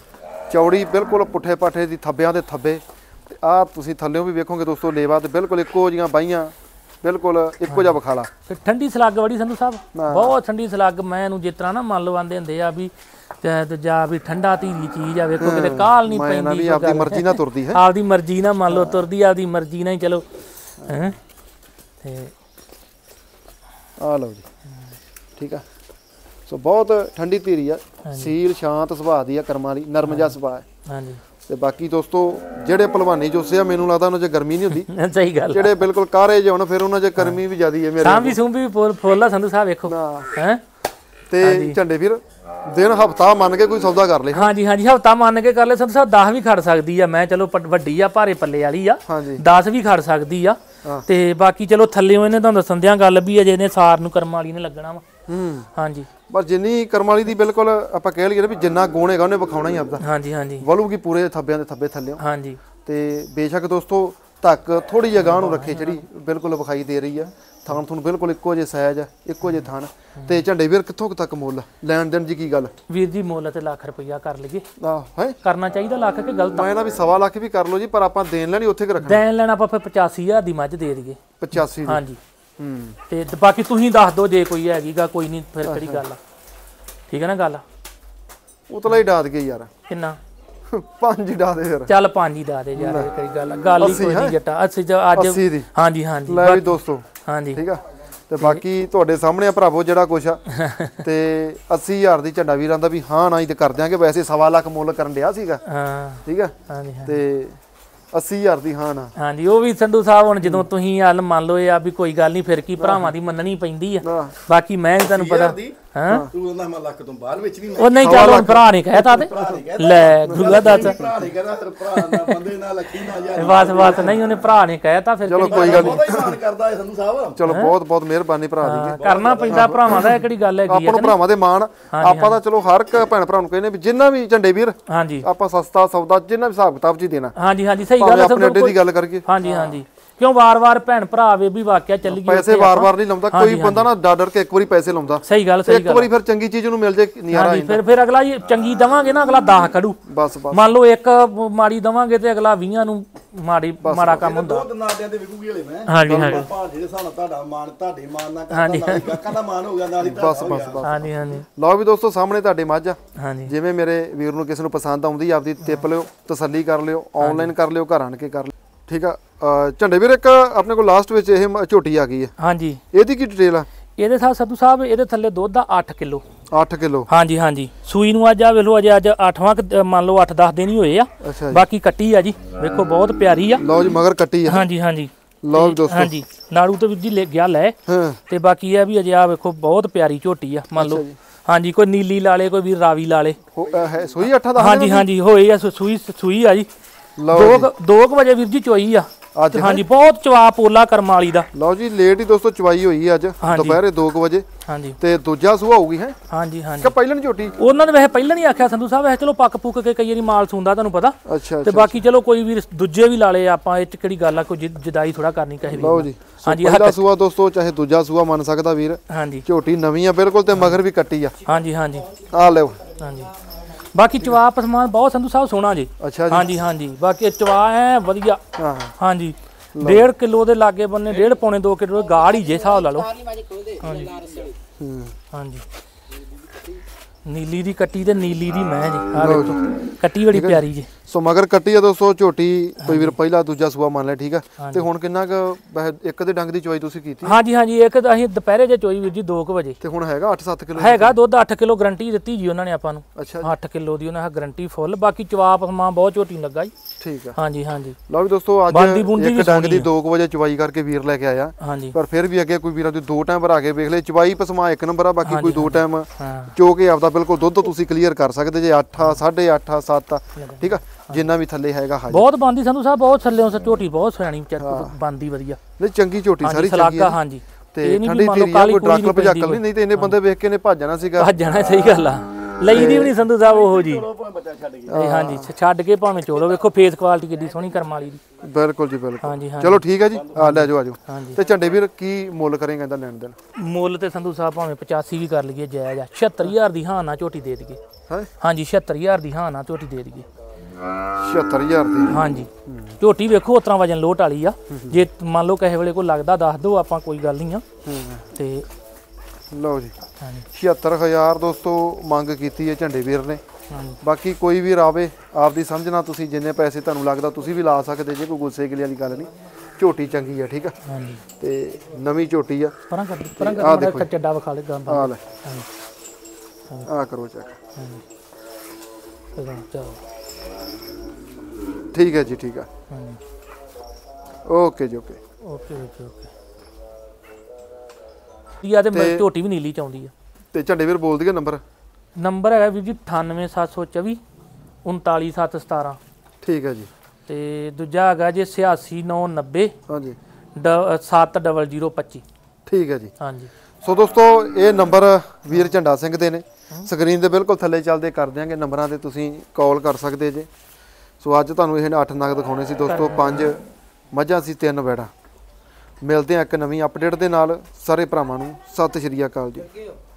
ਚੌੜੀ ਬਿਲਕੁਲ ਪੁੱਠੇ ਪਾਠੇ ਦੀ ਥੱਬਿਆਂ ਦੇ ਥੱਬੇ ਤੇ ਆਹ ਤੁਸੀਂ ਥੱਲਿਓਂ ਵੀ ਵੇਖੋਗੇ ਦੋਸਤੋ ਲੇਵਾ ਤੇ ਬਿਲਕੁਲ ਇੱਕੋ ਜੀਆਂ ਬਾਈਆਂ ਬਿਲਕੁਲ ਇੱਕੋ ਜਿਹਾ ਵਿਖਾਲਾ ਤੇ ਠੰਡੀ ਸਲੱਗ ਬੜੀ ਸੰਧੂ ਸਾਹਿਬ ਬਹੁਤ ਠੰਡੀ ਸਲੱਗ ਮੈਂ ਇਹਨੂੰ ਜਿਸ ਤਰ੍ਹਾਂ ਨਾ ਮੰਨ ਲਓ ਆਂਦੇ ਹੁੰਦੇ ਆ ਵੀ ਤੇ ਜਾ ਵੀ ਠੰਡਾ ਧੀਰੀ ਚੀਜ਼ ਆ ਵੇਖੋ ਕਿਤੇ ਕਾਲ ਨਹੀਂ ਪੈਂਦੀ ਵੀ ਆਪਦੀ ਮਰਜ਼ੀ ਨਾਲ ਤੁਰਦੀ ਹੈ ਆਪਦੀ ਮਰਜ਼ੀ ਨਾਲ ਮੰਨ ਲਓ ਤੁਰਦੀ ਆਪਦੀ ਮਰਜ਼ੀ ਨਾਲ ਹੀ ਚਲੋ ਹੈ ਤੇ ਆ ਲਓ ਜੀ ਠੀਕ ਆ ਸੋ ਬਹੁਤ ਠੰਡੀ ਧੀਰੀ ਆ ਸੀਲ ਸ਼ਾਂਤ ਸੁਭਾਅ ਦੀ ਆ ਕਰਮਾਂ ਵਾਲੀ ਨਰਮ ਜਿਹਾ ਸੁਭਾਅ ਹੈ ਹਾਂਜੀ ਤੇ ਬਾਕੀ ਦੋਸਤੋ ਜਿਹੜੇ ਭਲਵਾਨੀ ਜੋਸੇ ਆ ਮੈਨੂੰ ਲੱਗਦਾ ਉਹਨਾਂ 'ਚ ਗਰਮੀ ਨਹੀਂ ਹੁੰਦੀ ਸਹੀ ਗੱਲ ਜਿਹੜੇ ਬਿਲਕੁਲ ਕਾਰੇ ਜਿਹੇ ਹੋਣ ਫਿਰ ਉਹਨਾਂ 'ਚ ਗਰਮੀ ਵੀ ਜ਼ਿਆਦੀ ਹੈ ਮੇਰੇ ਸਾਂਭੀ ਸੂੰਭੀ ਫੁੱਲ ਆ ਸੰਧੂ ਸਾਹਿਬ ਵੇਖੋ ਹੈ ਤੇ ਝੰਡੇ ਵੀਰ ਦਿਨ ਹਫਤਾ ਮੰਨ ਕੇ ਕੋਈ ਸੌਦਾ ਕਰ ਲੇ ਹਾਂਜੀ ਹਾਂਜੀ ਹਫਤਾ ਮੰਨ ਕੇ ਕਰ ਲੈ ਸੰਧੂ ਸਾਹਿਬ ਦਸ ਵੀ ਖੜ ਸਕਦੀ ਆ ਮੈਂ ਚਲੋ ਵੱਡੀ ਆ ਭਾਰੇ ਪੱਲੇ ਵਾਲੀ ਆ ਦਸ ਵੀ ਖੜ ਸਕਦੀ ਆ ਤੇ ਬਾਕੀ ਚਲੋ ਥੱਲੇੋਂ ਇਹਨੇ ਤੁਹਾਨੂੰ ਦੱਸਣ ਦਿਆਂ ਗੱਲ ਵੀ ਅਜੇ ਇਹਨੇ ਸਾਰ ਨੂੰ ਕਰਮ ਵਾਲੀ ਨੇ ਲੱਗਣਾ ਵਾ ਹੂੰ ਹਾਂਜੀ ਬਸ ਜਿੰਨੀ ਕਰਮ ਵਾਲੀ ਦੀ ਬਿਲਕੁਲ ਆਪਾਂ ਕਹਿ ਲਈਏ ਵੀ ਜਿੰਨਾ ਗੁਣ ਹੈਗਾ ਉਹਨੇ ਵਿਖਾਉਣਾ ਹੀ ਆਪਦਾ ਹਾਂਜੀ ਹਾਂਜੀ ਵਲੂਗੀ ਪੂਰੇ ਥੱਬਿਆਂ ਦੇ ਥੱਬੇ ਥੱਲਿਓਂ ਹਾਂਜੀ ਤੇ ਬੇਸ਼ੱਕ ਦੋਸਤੋ ਧੱਕ ਥੋੜੀ ਜਿਹੀ ਗਾਂਹ ਨੂੰ ਰੱਖੇ ਜਿਹੜੀ ਬਿਲਕੁਲ ਵਿਖਾਈ ਦੇ ਰਹੀ ਆ ਥਾਣ ਤੁਹਾਨੂੰ ਬਿਲਕੁਲ ਇੱਕੋ ਜਿਹੇ ਸਾਈਜ਼ ਆ, ਇੱਕੋ ਜਿਹੇ ਥਾਣ। ਤੇ ਝੰਡੇ ਵੀਰ ਕਿੱਥੋਂ ਕੁ ਤੱਕ ਮੁੱਲ ਲੈਣ ਦੇਣ ਜੀ ਕੀ ਗੱਲ? ਵੀਰ ਜੀ ਮੁੱਲ ਤੇ ਲੱਖ ਰੁਪਈਆ ਕਰ ਲਈਏ। ਆਹ ਹੈ ਕਰਨਾ ਚਾਹੀਦਾ ਲੱਖ ਕਿ ਗਲਤ ਆ? ਮੈਂ ਨਾ ਵੀ ਸਵਾ ਲੱਖ ਵੀ ਕਰ ਲਓ ਜੀ, ਪਰ ਆਪਾਂ ਦੇਣ ਲੈਣੀ ਉੱਥੇ ਕਿ ਰੱਖਣਾ। ਦੇਣ ਲੈਣਾ ਆਪਾਂ ਫਿਰ ਪਚਾਸੀ ਹਜ਼ਾਰ ਦੀ ਮੱਝ ਦੇ ਦਈਏ। ਪਚਾਸੀ ਦੀ। ਹਾਂਜੀ ਹੂੰ ਤੇ ਬਾਕੀ ਤੁਸੀਂ ਦੱਸ ਦਿਓ ਜੇ ਕੋਈ ਹੈਗੀਗਾ, ਕੋਈ ਨਹੀਂ ਫਿਰ ਕਿਹੜੀ ਗੱਲ ਆ। ਠੀਕ ਹੈ ਨਾ ਗੱਲ? ਉਤਲਾ ਹੀ ਡਾਦ ਗਏ ਯਾਰ। ਕਿੰਨਾ? ਪੰਜ ਹੀ ਡਾਦੇ ਫਿਰ। ਚੱਲ ਪੰਜ ਹੀ ਦੱਸ ਦੇ ਯਾਰ, ਇਹ ਕਿਹੜੀ ਗੱਲ ਆ। ਗੱਲ ਹੀ ਕੋਈ ਨਹੀਂ ਜੱਟਾ। ਅਸੀਂ ਅੱਜ ਅੱਸੀ ਦੀ। ਹਾਂਜੀ ਹਾਂਜੀ ਲੈ ਵੀ ਦੋਸਤੋ ਹਾਂਜੀ ਠੀਕ ਆ। ਤੇ ਬਾਕੀ ਤੁਹਾਡੇ ਸਾਹਮਣੇ ਆ ਭਰਾਵੋ ਜਿਹੜਾ ਕੁਛ ਆ ਤੇ ਅੱਸੀ ਹਜ਼ਾਰ ਦੀ ਝੰਡਾ ਵੀਰਾਂ ਦਾ ਵੀ ਹਾਂ ਨਾ ਹੀ ਤੇ ਕਰ ਦਿਆਂਗੇ। ਵੈਸੇ ਸਵਾ ਲੱਖ ਮੁੱਲ ਕਰਨ ਡਿਆ ਸੀਗਾ। ਹਾਂ ਠੀਕ ਆ। ਹਾਂਜੀ ਤੇ ਅੱਸੀ ਹਜ਼ਾਰ ਦੀ ਹਾਂ ਨਾ। ਹਾਂਜੀ ਉਹ ਵੀ ਸੰਧੂ ਸਾਹਿਬ ਹੁਣ ਜਦੋਂ ਤੁਸੀਂ ਹਲ ਮੰਨ ਲਓ ਇਹ ਆ ਵੀ ਕੋਈ ਗੱਲ ਨਹੀਂ, ਫਿਰ ਕੀ ਭਰਾਵਾਂ ਦੀ ਮੰਨਣੀ ਪੈਂਦੀ ਆ। ਆਹ, ਬਾਕੀ ਮੈਂ ਵੀ ਤੁਹਾਨੂੰ ਪਤਾ ਹਾਂ ਤੂੰ ਉਹਨਾਂ ਮੈਂ ਲੱਖ ਤੋਂ ਬਾਹਰ ਵਿੱਚ ਨਹੀਂ ਉਹ ਨਹੀਂ ਚੱਲ ਹੁਣ ਭਰਾ ਨੇ ਕਹਿਤਾ ਤੇ ਲੈ ਗੁਰੂਆ ਦੱਸ ਭਰਾ ਨਹੀਂ ਕਹਿੰਦਾ ਫਿਰ ਭਰਾ ਨਾਲ ਬੰਦੇ ਨਾਲ ਲੱਖੀ ਨਾ ਯਾਰ ਬਸ ਬਸ ਨਹੀਂ ਉਹਨੇ ਭਰਾ ਨੇ ਕਹਿਤਾ ਫਿਰ ਚਲੋ ਕਿਹੜੀ ਕੋਈ ਗੱਲ ਨਹੀਂ। ਬਹੁਤਾ ਹੀ ਮਾਣ ਕਰਦਾ ਹੈ ਸੰਧੂ ਸਾਹਿਬ। ਚਲੋ ਬਹੁਤ ਬਹੁਤ ਮਿਹਰਬਾਨੀ ਭਰਾ ਦੀ। ਹਾਂ, ਕਰਨਾ ਪੈਂਦਾ ਭਰਾਵਾਂ ਦਾ, ਇਹ ਕਿਹੜੀ ਗੱਲ ਹੈਗੀ ਆਪਾਂ ਨੂੰ ਭਰਾਵਾਂ ਦੇ ਮਾਣ। ਆਪਾਂ ਤਾਂ ਚਲੋ ਹਰ ਇੱਕ ਭੈਣ ਭਰਾ ਨੂੰ ਕਹਿੰਦੇ ਵੀ ਜਿੰਨਾ ਵੀ ਝੰਡੇ ਵੀਰ ਹਾਂਜੀ ਆਪਾਂ ਸਸਤਾ ਸੌਦਾ ਜਿੰਨਾ ਵੀ ਹਿਸਾਬ ਕਿਤਾਬ ਚ ਹੀ ਦੇਣਾ। ਹਾਂਜੀ ਹਾਂਜੀ ਸਹੀ ਗੱਲ ਭਾਵੇਂ ਹੈ। ਆਪਣੇ ਅੱਡੇ ਦੀ ਗੱਲ ਕਰਕੇ ਹਾਂਜੀ ਹਾਂਜੀ ਕਿਉਂ ਵਾਰ-ਵਾਰ ਭੈਣ ਭਰਾ ਆਵੇ ਵੀ ਵਾਕਿਆ ਚੱਲੀ ਗਈ ਪੈਸੇ ਵਾਰ-ਵਾਰ ਨਹੀਂ ਲਾਉਂਦਾ ਕੋਈ ਬੰਦਾ ਨਾ ਡਾਡਰ ਕੇ ਇੱਕ ਵਾਰੀ ਪੈਸੇ ਲਾਉਂਦਾ। ਸਹੀ ਗੱਲ ਸਹੀ ਇੱਕ ਵਾਰੀ ਫਿਰ ਚੰਗੀ ਚੀਜ਼ ਨੂੰ ਮਿਲ ਜੇ ਨਿਆਰਾ ਹਾਂਜੀ ਫਿਰ ਫਿਰ ਅਗਲਾ ਜੀ ਚੰਗੀ ਦਵਾਂਗੇ ਨਾ, ਅਗਲਾ ਦਸ ਕੱਢੂ। ਬਸ ਬਸ ਮੰਨ ਲਓ ਇੱਕ ਮਾੜੀ ਦਵਾਂਗੇ ਤੇ ਅਗਲਾ ਵੀਹਾਂ ਨੂੰ ਮਾੜੀ ਮਾੜਾ ਕੰਮ ਹੁੰਦਾ। ਦੋ ਨਾਦਿਆਂ ਦੇ ਵਿਕੂਗੀ ਹਲੇ ਮੈਂ ਹਾਂਜੀ ਹਾਂਜੀ ਭਾਅ ਜਿਹੜੇ ਹਿਸਾਬ ਨਾਲ ਤੁਹਾਡਾ ਮਾਣ ਤੁਹਾਡੇ ਮਾਣ ਨਾਲ ਕਰਦਾ ਨਾਲ ਗਾਕਾਂ ਦਾ ਮਾਣ ਹੋ ਗਿਆ ਨਾਲ ਹੀ ਬਸ ਬਸ ਬਸ। ਹਾਂਜੀ ਹਾਂਜੀ ਲਓ ਵੀ ਦੋਸਤੋ ਸਾਹਮਣੇ ਤੁਹਾਡੇ ਮੱਝ ਆ। ਹਾਂਜੀ ਜਿਵੇਂ ਮੇਰੇ ਵੀਰ ਨੂੰ ਕਿਸੇ ਨੂੰ ਪਸੰਦ ਆਉਂਦੀ ਆਪਦੀ ਟਿੱਪ ਲਿਓ, ਤਸੱਲੀ ਕਰ ਲਿਓ, ਆਨਲਾਈਨ ਕਰ ਲਿਓ, ਘਰ ਆਣ ਕੇ ਕਰ ਲਿਓ। ਠੀਕ ਆ। ਝੰਡੇ ਵੀਰ ਇੱਕ ਆਪਣੇ ਕੋਲ ਲਾਸਟ ਵਿੱਚ ਇਹ ਮ- ਝੋਟੀ ਆ ਗਈ ਹੈ, ਹਾਂਜੀ ਇਹਦੀ ਕੀ ਡਿਟੇਲ ਆ? ਇਹਦੇ ਸਾਥ ਸੰਧੂ ਸਾਹਿਬ ਇਹਦੇ ਥੱਲੇ ਦੁੱਧ ਆ ਅੱਠ ਕਿਲੋ। ਅੱਠ ਕਿਲੋ। ਹਾਂਜੀ ਹਾਂਜੀ ਸੂਈ ਨੂੰ ਅੱਜ ਆ ਵੇਖ ਲਓ, ਅਜੇ ਅੱਜ ਅੱਠਵਾਂ ਕੁ, ਮੰਨ ਲਓ ਅੱਠ ਦਸ ਦਿਨ ਹੀ ਹੋਏ ਆ। ਅੱਛਾ ਜੀ। ਬਾਕੀ ਕੱਟੀ ਆ ਜੀ, ਵੇਖੋ ਬਹੁਤ ਪਿਆਰੀ ਆ। ਲਓ ਜੀ ਮਗਰ ਕੱਟੀ ਆ। ਹਾਂਜੀ ਹਾਂਜੀ ਲਓ ਜੀ ਦੋਸਤੋ। ਹਾਂਜੀ ਨਾੜੂ ਤੇ ਵੀਰ ਜੀ ਲੈ ਗਿਆ ਲੈ। ਹਾਂ ਤੇ ਬਾਕੀ ਇਹ ਵੀ ਅਜੇ ਆ ਵੇਖੋ ਬਹੁਤ ਪਿਆਰੀ ਝੋਟੀ ਆ। ਮੰਨ ਲਓ ਹਾਂਜੀ ਕੋਈ ਨੀਲੀ ਲਾਲੇ ਕੋਈ ਵੀ ਰਾਵੀ ਲਾਲੇ। ਹੋ- ਅ, ਹੈ ਸੂਈ ਅੱਠਾਂ ਦਾ? ਹਾਂਜੀ ਹਾਂਜੀ ਹੋਏ ਆ ਸੂ- ਸੂਈ ਸੂਈ ਆ ਜੀ। ਲਓ ਦੋ ਜੀ ਕੁ- ਦੋ ਕੁ ਵਜੇ ਵੀਰ ਜੀ ਚੋਈ ਆ ਅੱਜ। ਹਾਂਜੀ ਬਹੁਤ ਚਵਾ ਪੋਲਾ ਕਰਮ ਵਾਲੀ ਦਾ। ਲਓ ਜੀ ਲੇਟ ਹੀ ਦੋਸਤੋ ਚਵਾਈ ਹੋਈ ਅੱਜ ਹਾਂਜੀ। ਦੁਪਹਿਰੇ ਦੋ ਕੁ ਵਜੇ। ਹਾਂਜੀ ਤੇ ਦੂਜਾ ਸੂਆ ਹੋਊਗੀ ਹੈ ਹਾਂਜੀ ਹਾਂਜੀ ਕਿ ਪਹਿਲਾਂ ਨੀ ਝੋਟੀ? ਉਹਨਾਂ ਨੇ ਵੈਸੇ ਪਹਿਲਾਂ ਨਹੀਂ ਆਖਿਆ ਸੰਧੂ ਸਾਹਿਬ, ਵੈਸੇ ਚਲੋ ਪੱਕ ਪੁੱਕ ਕੇ ਕਈ ਵਾਰੀ ਮਾਲ ਸੁੰਦਾ ਤੁਹਾਨੂੰ ਪਤਾ। ਅੱਛਾ ਤੇ ਅੱਛਾ। ਬਾਕੀ ਚਲੋ ਕੋਈ ਵੀ ਦੂਜੇ ਵੀ ਲਾਲੇ ਆਪਾਂ, ਇਹ ਚ ਕਿਹੜੀ ਗੱਲ ਆ, ਕੋਈ ਜਿ- ਜਦਾਈ ਥੋੜਾ ਕਰਨੀ ਕਹੇ ਵੀ। ਲਓ ਜੀ ਸੋ ਹਾਂਜੀ ਪਹਿਲਾ ਸੂਆ ਦੋਸਤੋ ਚਾਹੇ ਦੂਜਾ ਸੂਆ ਮੰਨ ਸਕਦਾ ਵੀਰ। ਹਾਂਜੀ ਝੋਟੀ ਨਵੀਂ ਆ ਬਿਲਕੁਲ ਤੇ ਮਗਰ ਵੀ ਕੱਟੀ ਆ। ਹਾਂਜੀ ਹਾਂਜੀ ਆ ਲਿਓ। ਹਾਂਜੀ ਬਾਕੀ ਚਵਾ ਪਸਮਾਨ ਬਹੁਤ ਸੰਧੂ ਸਾਹਿਬ ਸੋਹਣਾ ਜੀ। ਅੱਛਾ ਜੀ। ਹਾਂਜੀ ਹਾਂਜੀ ਬਾਕੀ ਇਹ ਚਵਾ ਐ ਵਧੀਆ। ਹਾਂ ਹਾਂਜੀ ਡੇਢ ਕਿਲੋ ਦੇ ਲਾਗੇ ਬੰਨੇ, ਡੇਢ ਪੌਣੇ ਦੋ ਕਿਲੋ ਗਾੜ ਹੀ ਜੇ ਹਿਸਾਬ ਲਾ ਲਓ। ਹਾਂਜੀ ਹੂੰ ਹਾਂਜੀ ਨੀਲੀ ਦੀ ਕੱਟੀ ਤੇ ਨੀਲੀ ਦੀ ਮੈਂ ਜੀ ਆ ਵੇਖੋ ਕੱਟੀ ਬੜੀ ਪਿਆਰੀ ਜੀ। ਸੋ ਮਗਰ ਕੱਟੀ ਆ ਦੋਸਤੋ ਝੋਟੀ ਕੋਈ ਵੀਰ ਪਹਿਲਾ ਦੂਜਾ ਸੂਆ ਮੰਨ ਲੈ। ਠੀਕ ਆ। ਤੇ ਹੁਣ ਕਿੰਨਾ ਕੁ ਵੈਸੇ ਇੱਕ ਦੇ ਡੰਗ ਦੀ ਚੋਈ ਤੁਸੀਂ ਕੀਤੀ? ਹਾਂਜੀ ਹਾਂਜੀ ਇੱਕ ਤਾਂ ਅਸੀਂ ਦੁਪਹਿਰੇ ਜੇ ਚੋਈ ਵੀਰ ਜੀ ਦੋ ਕੁ ਵਜੇ। ਤੇ ਹੁਣ ਹੈਗਾ ਅੱਠ ਸੱਤ ਕਿਲੋ? ਹੈਗਾ ਦੁੱਧ ਅੱਠ ਕਿਲੋ ਗਰੰਟੀ ਦਿੱਤੀ ਜੀ ਉਹਨਾਂ ਨੇ ਆਪਾਂ ਨੂੰ। ਅੱਛਾ ਜੀ। ਅੱਠ ਕਿਲੋ ਦੀ ਉਹਨਾਂ ਨੇ ਗਰੰਟੀ ਫੁੱਲ। ਬਾਕੀ ਚਵਾਪ ਸਮਾਂ ਬਹੁਤ ਝੋਟੀ ਨੂੰ ਲੱਗਾ ਜੀ। ਠੀਕ ਆ। ਹਾਂਜੀ ਹਾਂਜੀ ਲਓ ਵੀ ਦੋਸਤੋ ਅੱਜ ਬਾਂਦੀ ਬੂੰਦੀ ਇੱਕ ਵੀ ਡੰਗ ਦੀ ਸੋਹਣੀ ਦੋ ਕੁ ਵਜੇ ਚਵਾਈ ਕਰਕੇ ਵੀਰ ਲੈ ਕੇ ਆਇਆ। ਹਾਂਜੀ ਪਰ ਫਿਰ ਵੀ ਅੱਗੇ ਕੋਈ ਵੀਰਾਂ ਦੀ ਦੋ ਟਾਈਮ ਭਰਾ ਕੇ ਵੇਖ ਲੈ। ਚਵਾਈ ਪਸਮਾ ਇੱਕ ਨੰਬਰ ਆ, ਬਾਕੀ ਕੋਈ ਦੋ ਟਾਈਮ ਹਾਂ ਚੋ ਕੇ ਆਪਦਾ ਬਿਲਕੁਲ ਦੁੱਧ ਤੁਸੀਂ ਕਲੀਅਰ ਕਰ ਸਕਦੇ ਜੇ। ਅੱਠ ਆ ਸਾਢੇ ਅੱਠ ਆ ਸੱਤ ਆ ਠੀਕ ਆ ਜਿੰਨਾ ਵੀ ਥੱਲੇ ਹੈਗਾ ਹਾਜੀ। ਬਹੁਤ ਬੰਦੀ ਸੰਧੂ ਸਾਹਿਬ ਬਹੁਤ ਥੱਲੇ ਉਸ ਝੋਟੀ ਬਹੁਤ ਸਿਆਣੀ ਬੰਦੀ ਵਧੀਆ। ਨਹੀਂ ਚੰਗੀ ਝੋਟੀ ਸਾਰੀ ਚੰਗੀ ਸਲਾਗਾ ਹੈ। ਹਾਂਜੀ ਤੇ ਇਹ ਨਹੀਂ ਠੰਡੀ ਵੀ ਮੰਨ ਲਓ ਧੀਰੀ ਆ, ਕਾਲੀ ਕੋਈ ਕੁਲੀ ਡਾਕਟਰ ਭਜਾਕਲ ਨਹੀਂ, ਨਹੀਂ ਤੇ ਇਹਨੇ ਬੰਦੇ ਵੇਖ ਕੇ ਨੇ ਭੱਜਣਾ ਸੀਗਾ। ਭੱਜਣਾ ਸਹੀ ਗੱਲ ਆ। ਲਈ ਦੀ ਵੀ ਨਹੀਂ ਸੰਧੂ ਸਾਹਿਬ ਉਹ ਜੀ। ਚਲੋ ਭਾਵੇਂ ਬੱਚਾ ਛੱਡ ਗਿਆ। ਇਹ ਹਾਂਜੀ ਛੱਡ ਕੇ ਭਾਵੇਂ ਚੋਲੋ। ਵੇਖੋ ਫੇਸ ਕੁਆਲਿਟੀ ਕਿੱਡੀ ਸੋਹਣੀ ਕਰਮ ਵਾਲੀ ਦੀ। ਬਿਲਕੁਲ ਜੀ ਬਿਲਕੁਲ। ਹਾਂਜੀ ਹਾਂਜੀ ਚਲੋ ਠੀਕ ਹੈ ਜੀ ਆ ਲੈ ਜਾਓ ਆਜੋ। ਹਾਂਜੀ ਤੇ ਝੰਡੇ ਵੀਰ ਕੀ ਮੁੱਲ ਕਰੇਗਾ ਇਹਦਾ ਲੈਣ ਦੇਣ? ਮੁੱਲ ਤੇ ਸੰਧੂ ਸਾਹਿਬ ਭਾਵੇਂ ਪਚਾਸੀ ਵੀ ਕਰ ਲਈਏ ਜਾਇਜ਼ ਆ। ਛਿਅੱਤਰ ਹਜ਼ਾਰ ਦੀ ਹਾਂ ਨਾ ਝੋਟੀ ਦੇ ਦਈਏ। ਹੈ ਹਾਂਜੀ ਛਿਅੱਤਰ ਹਜ਼ਾਰ ਦੀ ਹਾਂ ਨਾ ਝੋਟੀ ਦੇ ਦਈਏ। ਛਿਅੱਤਰ ਹਜ਼ਾਰ ਦੀ? ਹਾਂਜੀ ਝੋਟੀ ਵੇਖੋ ਉਤਰਾ ਵਜਨ ਲੋਟ ਵਾਲੀ ਆ। ਜੇ ਮੰਨ ਲਓ ਕਿਸੇ ਵੇਲੇ ਕੋਈ ਲੱਗਦਾ ਦੱਸ ਦਿਓ ਆਪਾਂ, ਕੋਈ ਗੱਲ ਨਹੀਂ ਆ। ਤੇ ਲਓ ਜੀ ਹਾਂਜੀ ਛਿਅੱਤਰ ਹਜ਼ਾਰ ਦੋਸਤੋ ਮੰਗ ਕੀਤੀ ਹੈ ਝੰਡੇ ਵੀਰ ਨੇ। ਹਾਂਜੀ ਬਾਕੀ ਕੋਈ ਵੀ ਰਾਵੇ ਆਪਦੀ ਸਮਝਣਾ, ਤੁਸੀਂ ਜਿੰਨੇ ਪੈਸੇ ਤੁਹਾਨੂੰ ਲੱਗਦਾ ਤੁਸੀਂ ਵੀ ਲਾ ਸਕਦੇ ਜੇ, ਕੋਈ ਗੁੱਸੇ ਗਿਲੇ ਵਾਲੀ ਗੱਲ ਨਹੀਂ। ਝੋਟੀ ਚੰਗੀ ਆ ਠੀਕ ਆ। ਹਾਂਜੀ ਤੇ ਨਵੀਂ ਝੋਟੀ ਆ। ਪਰਾਂ ਕਰ ਪਰਾਂ ਕਰ ਮੈਂ ਚੱਡਾ ਵਿਖਾ ਲੈ ਗਾਂ ਆ ਲੈ ਹਾਂਜੀ ਆ ਕਰੋ ਚੈੱਕ। ਹਾਂਜੀ ਚਲੋ ਠੀਕ ਹੈ ਜੀ ਠੀਕ ਆ। ਹਾਂਜੀ ਓਕੇ ਜੀ ਓਕੇ। ਓਕੇ ਓਕੇ ਓਕੇ ਇਹ ਤੇ ਝੋਟੀ ਵੀ ਨੀਲੀ ਚ ਆਉਂਦੀ ਆ। ਤੇ ਝੰਡੇ ਵੀਰ ਬੋਲ ਦਈਏ ਨੰਬਰ? ਨੰਬਰ ਹੈਗਾ ਵੀਰ ਜੀ ਅਠਾਨਵੇਂ ਸੱਤ ਸੌ ਚੌਵੀ ਉਨਤਾਲੀ ਸੱਤ ਸਤਾਰਾਂ। ਠੀਕ ਹੈ ਜੀ। ਤੇ ਦੂਜਾ ਹੈਗਾ ਜੀ ਛਿਆਸੀ ਨੌ ਨੱਬੇ ਹਾਂਜੀ ਸੱਤ ਡਬਲ ਜ਼ੀਰੋ ਪੱਚੀ। ਠੀਕ ਹੈ ਜੀ। ਹਾਂਜੀ ਸੋ ਦੋਸਤੋ ਇਹ ਨੰਬਰ ਵੀਰ ਝੰਡਾ ਸਿੰਘ ਦੇ ਨੇ, ਸਕਰੀਨ ਦੇ ਬਿਲਕੁਲ ਥੱਲੇ ਚੱਲਦੇ ਕਰ ਦਿਆਂਗੇ ਨੰਬਰਾਂ ਤੇ ਤੁਸੀਂ ਕਾਲ ਕਰ ਸਕਦੇ ਜੇ। ਸੋ ਅੱਜ ਤੁਹਾਨੂੰ ਇਹ ਅੱਠ ਨਗ ਦਿਖਾਉਣੇ ਸੀ ਦੋਸਤੋ। ਪੰਜ ਮੱਝਾਂ ਸੀ, ਤਿੰਨ ਵੈੜਾਂ। ਮਿਲਦੇ ਆ ਇੱਕ ਨਵੀਂ ਅਪਡੇਟ ਦੇ ਨਾਲ। ਸਾਰੇ ਭਰਾਵਾਂ ਨੂੰ ਸਤਿ ਸ਼੍ਰੀ ਅਕਾਲ ਜੀ।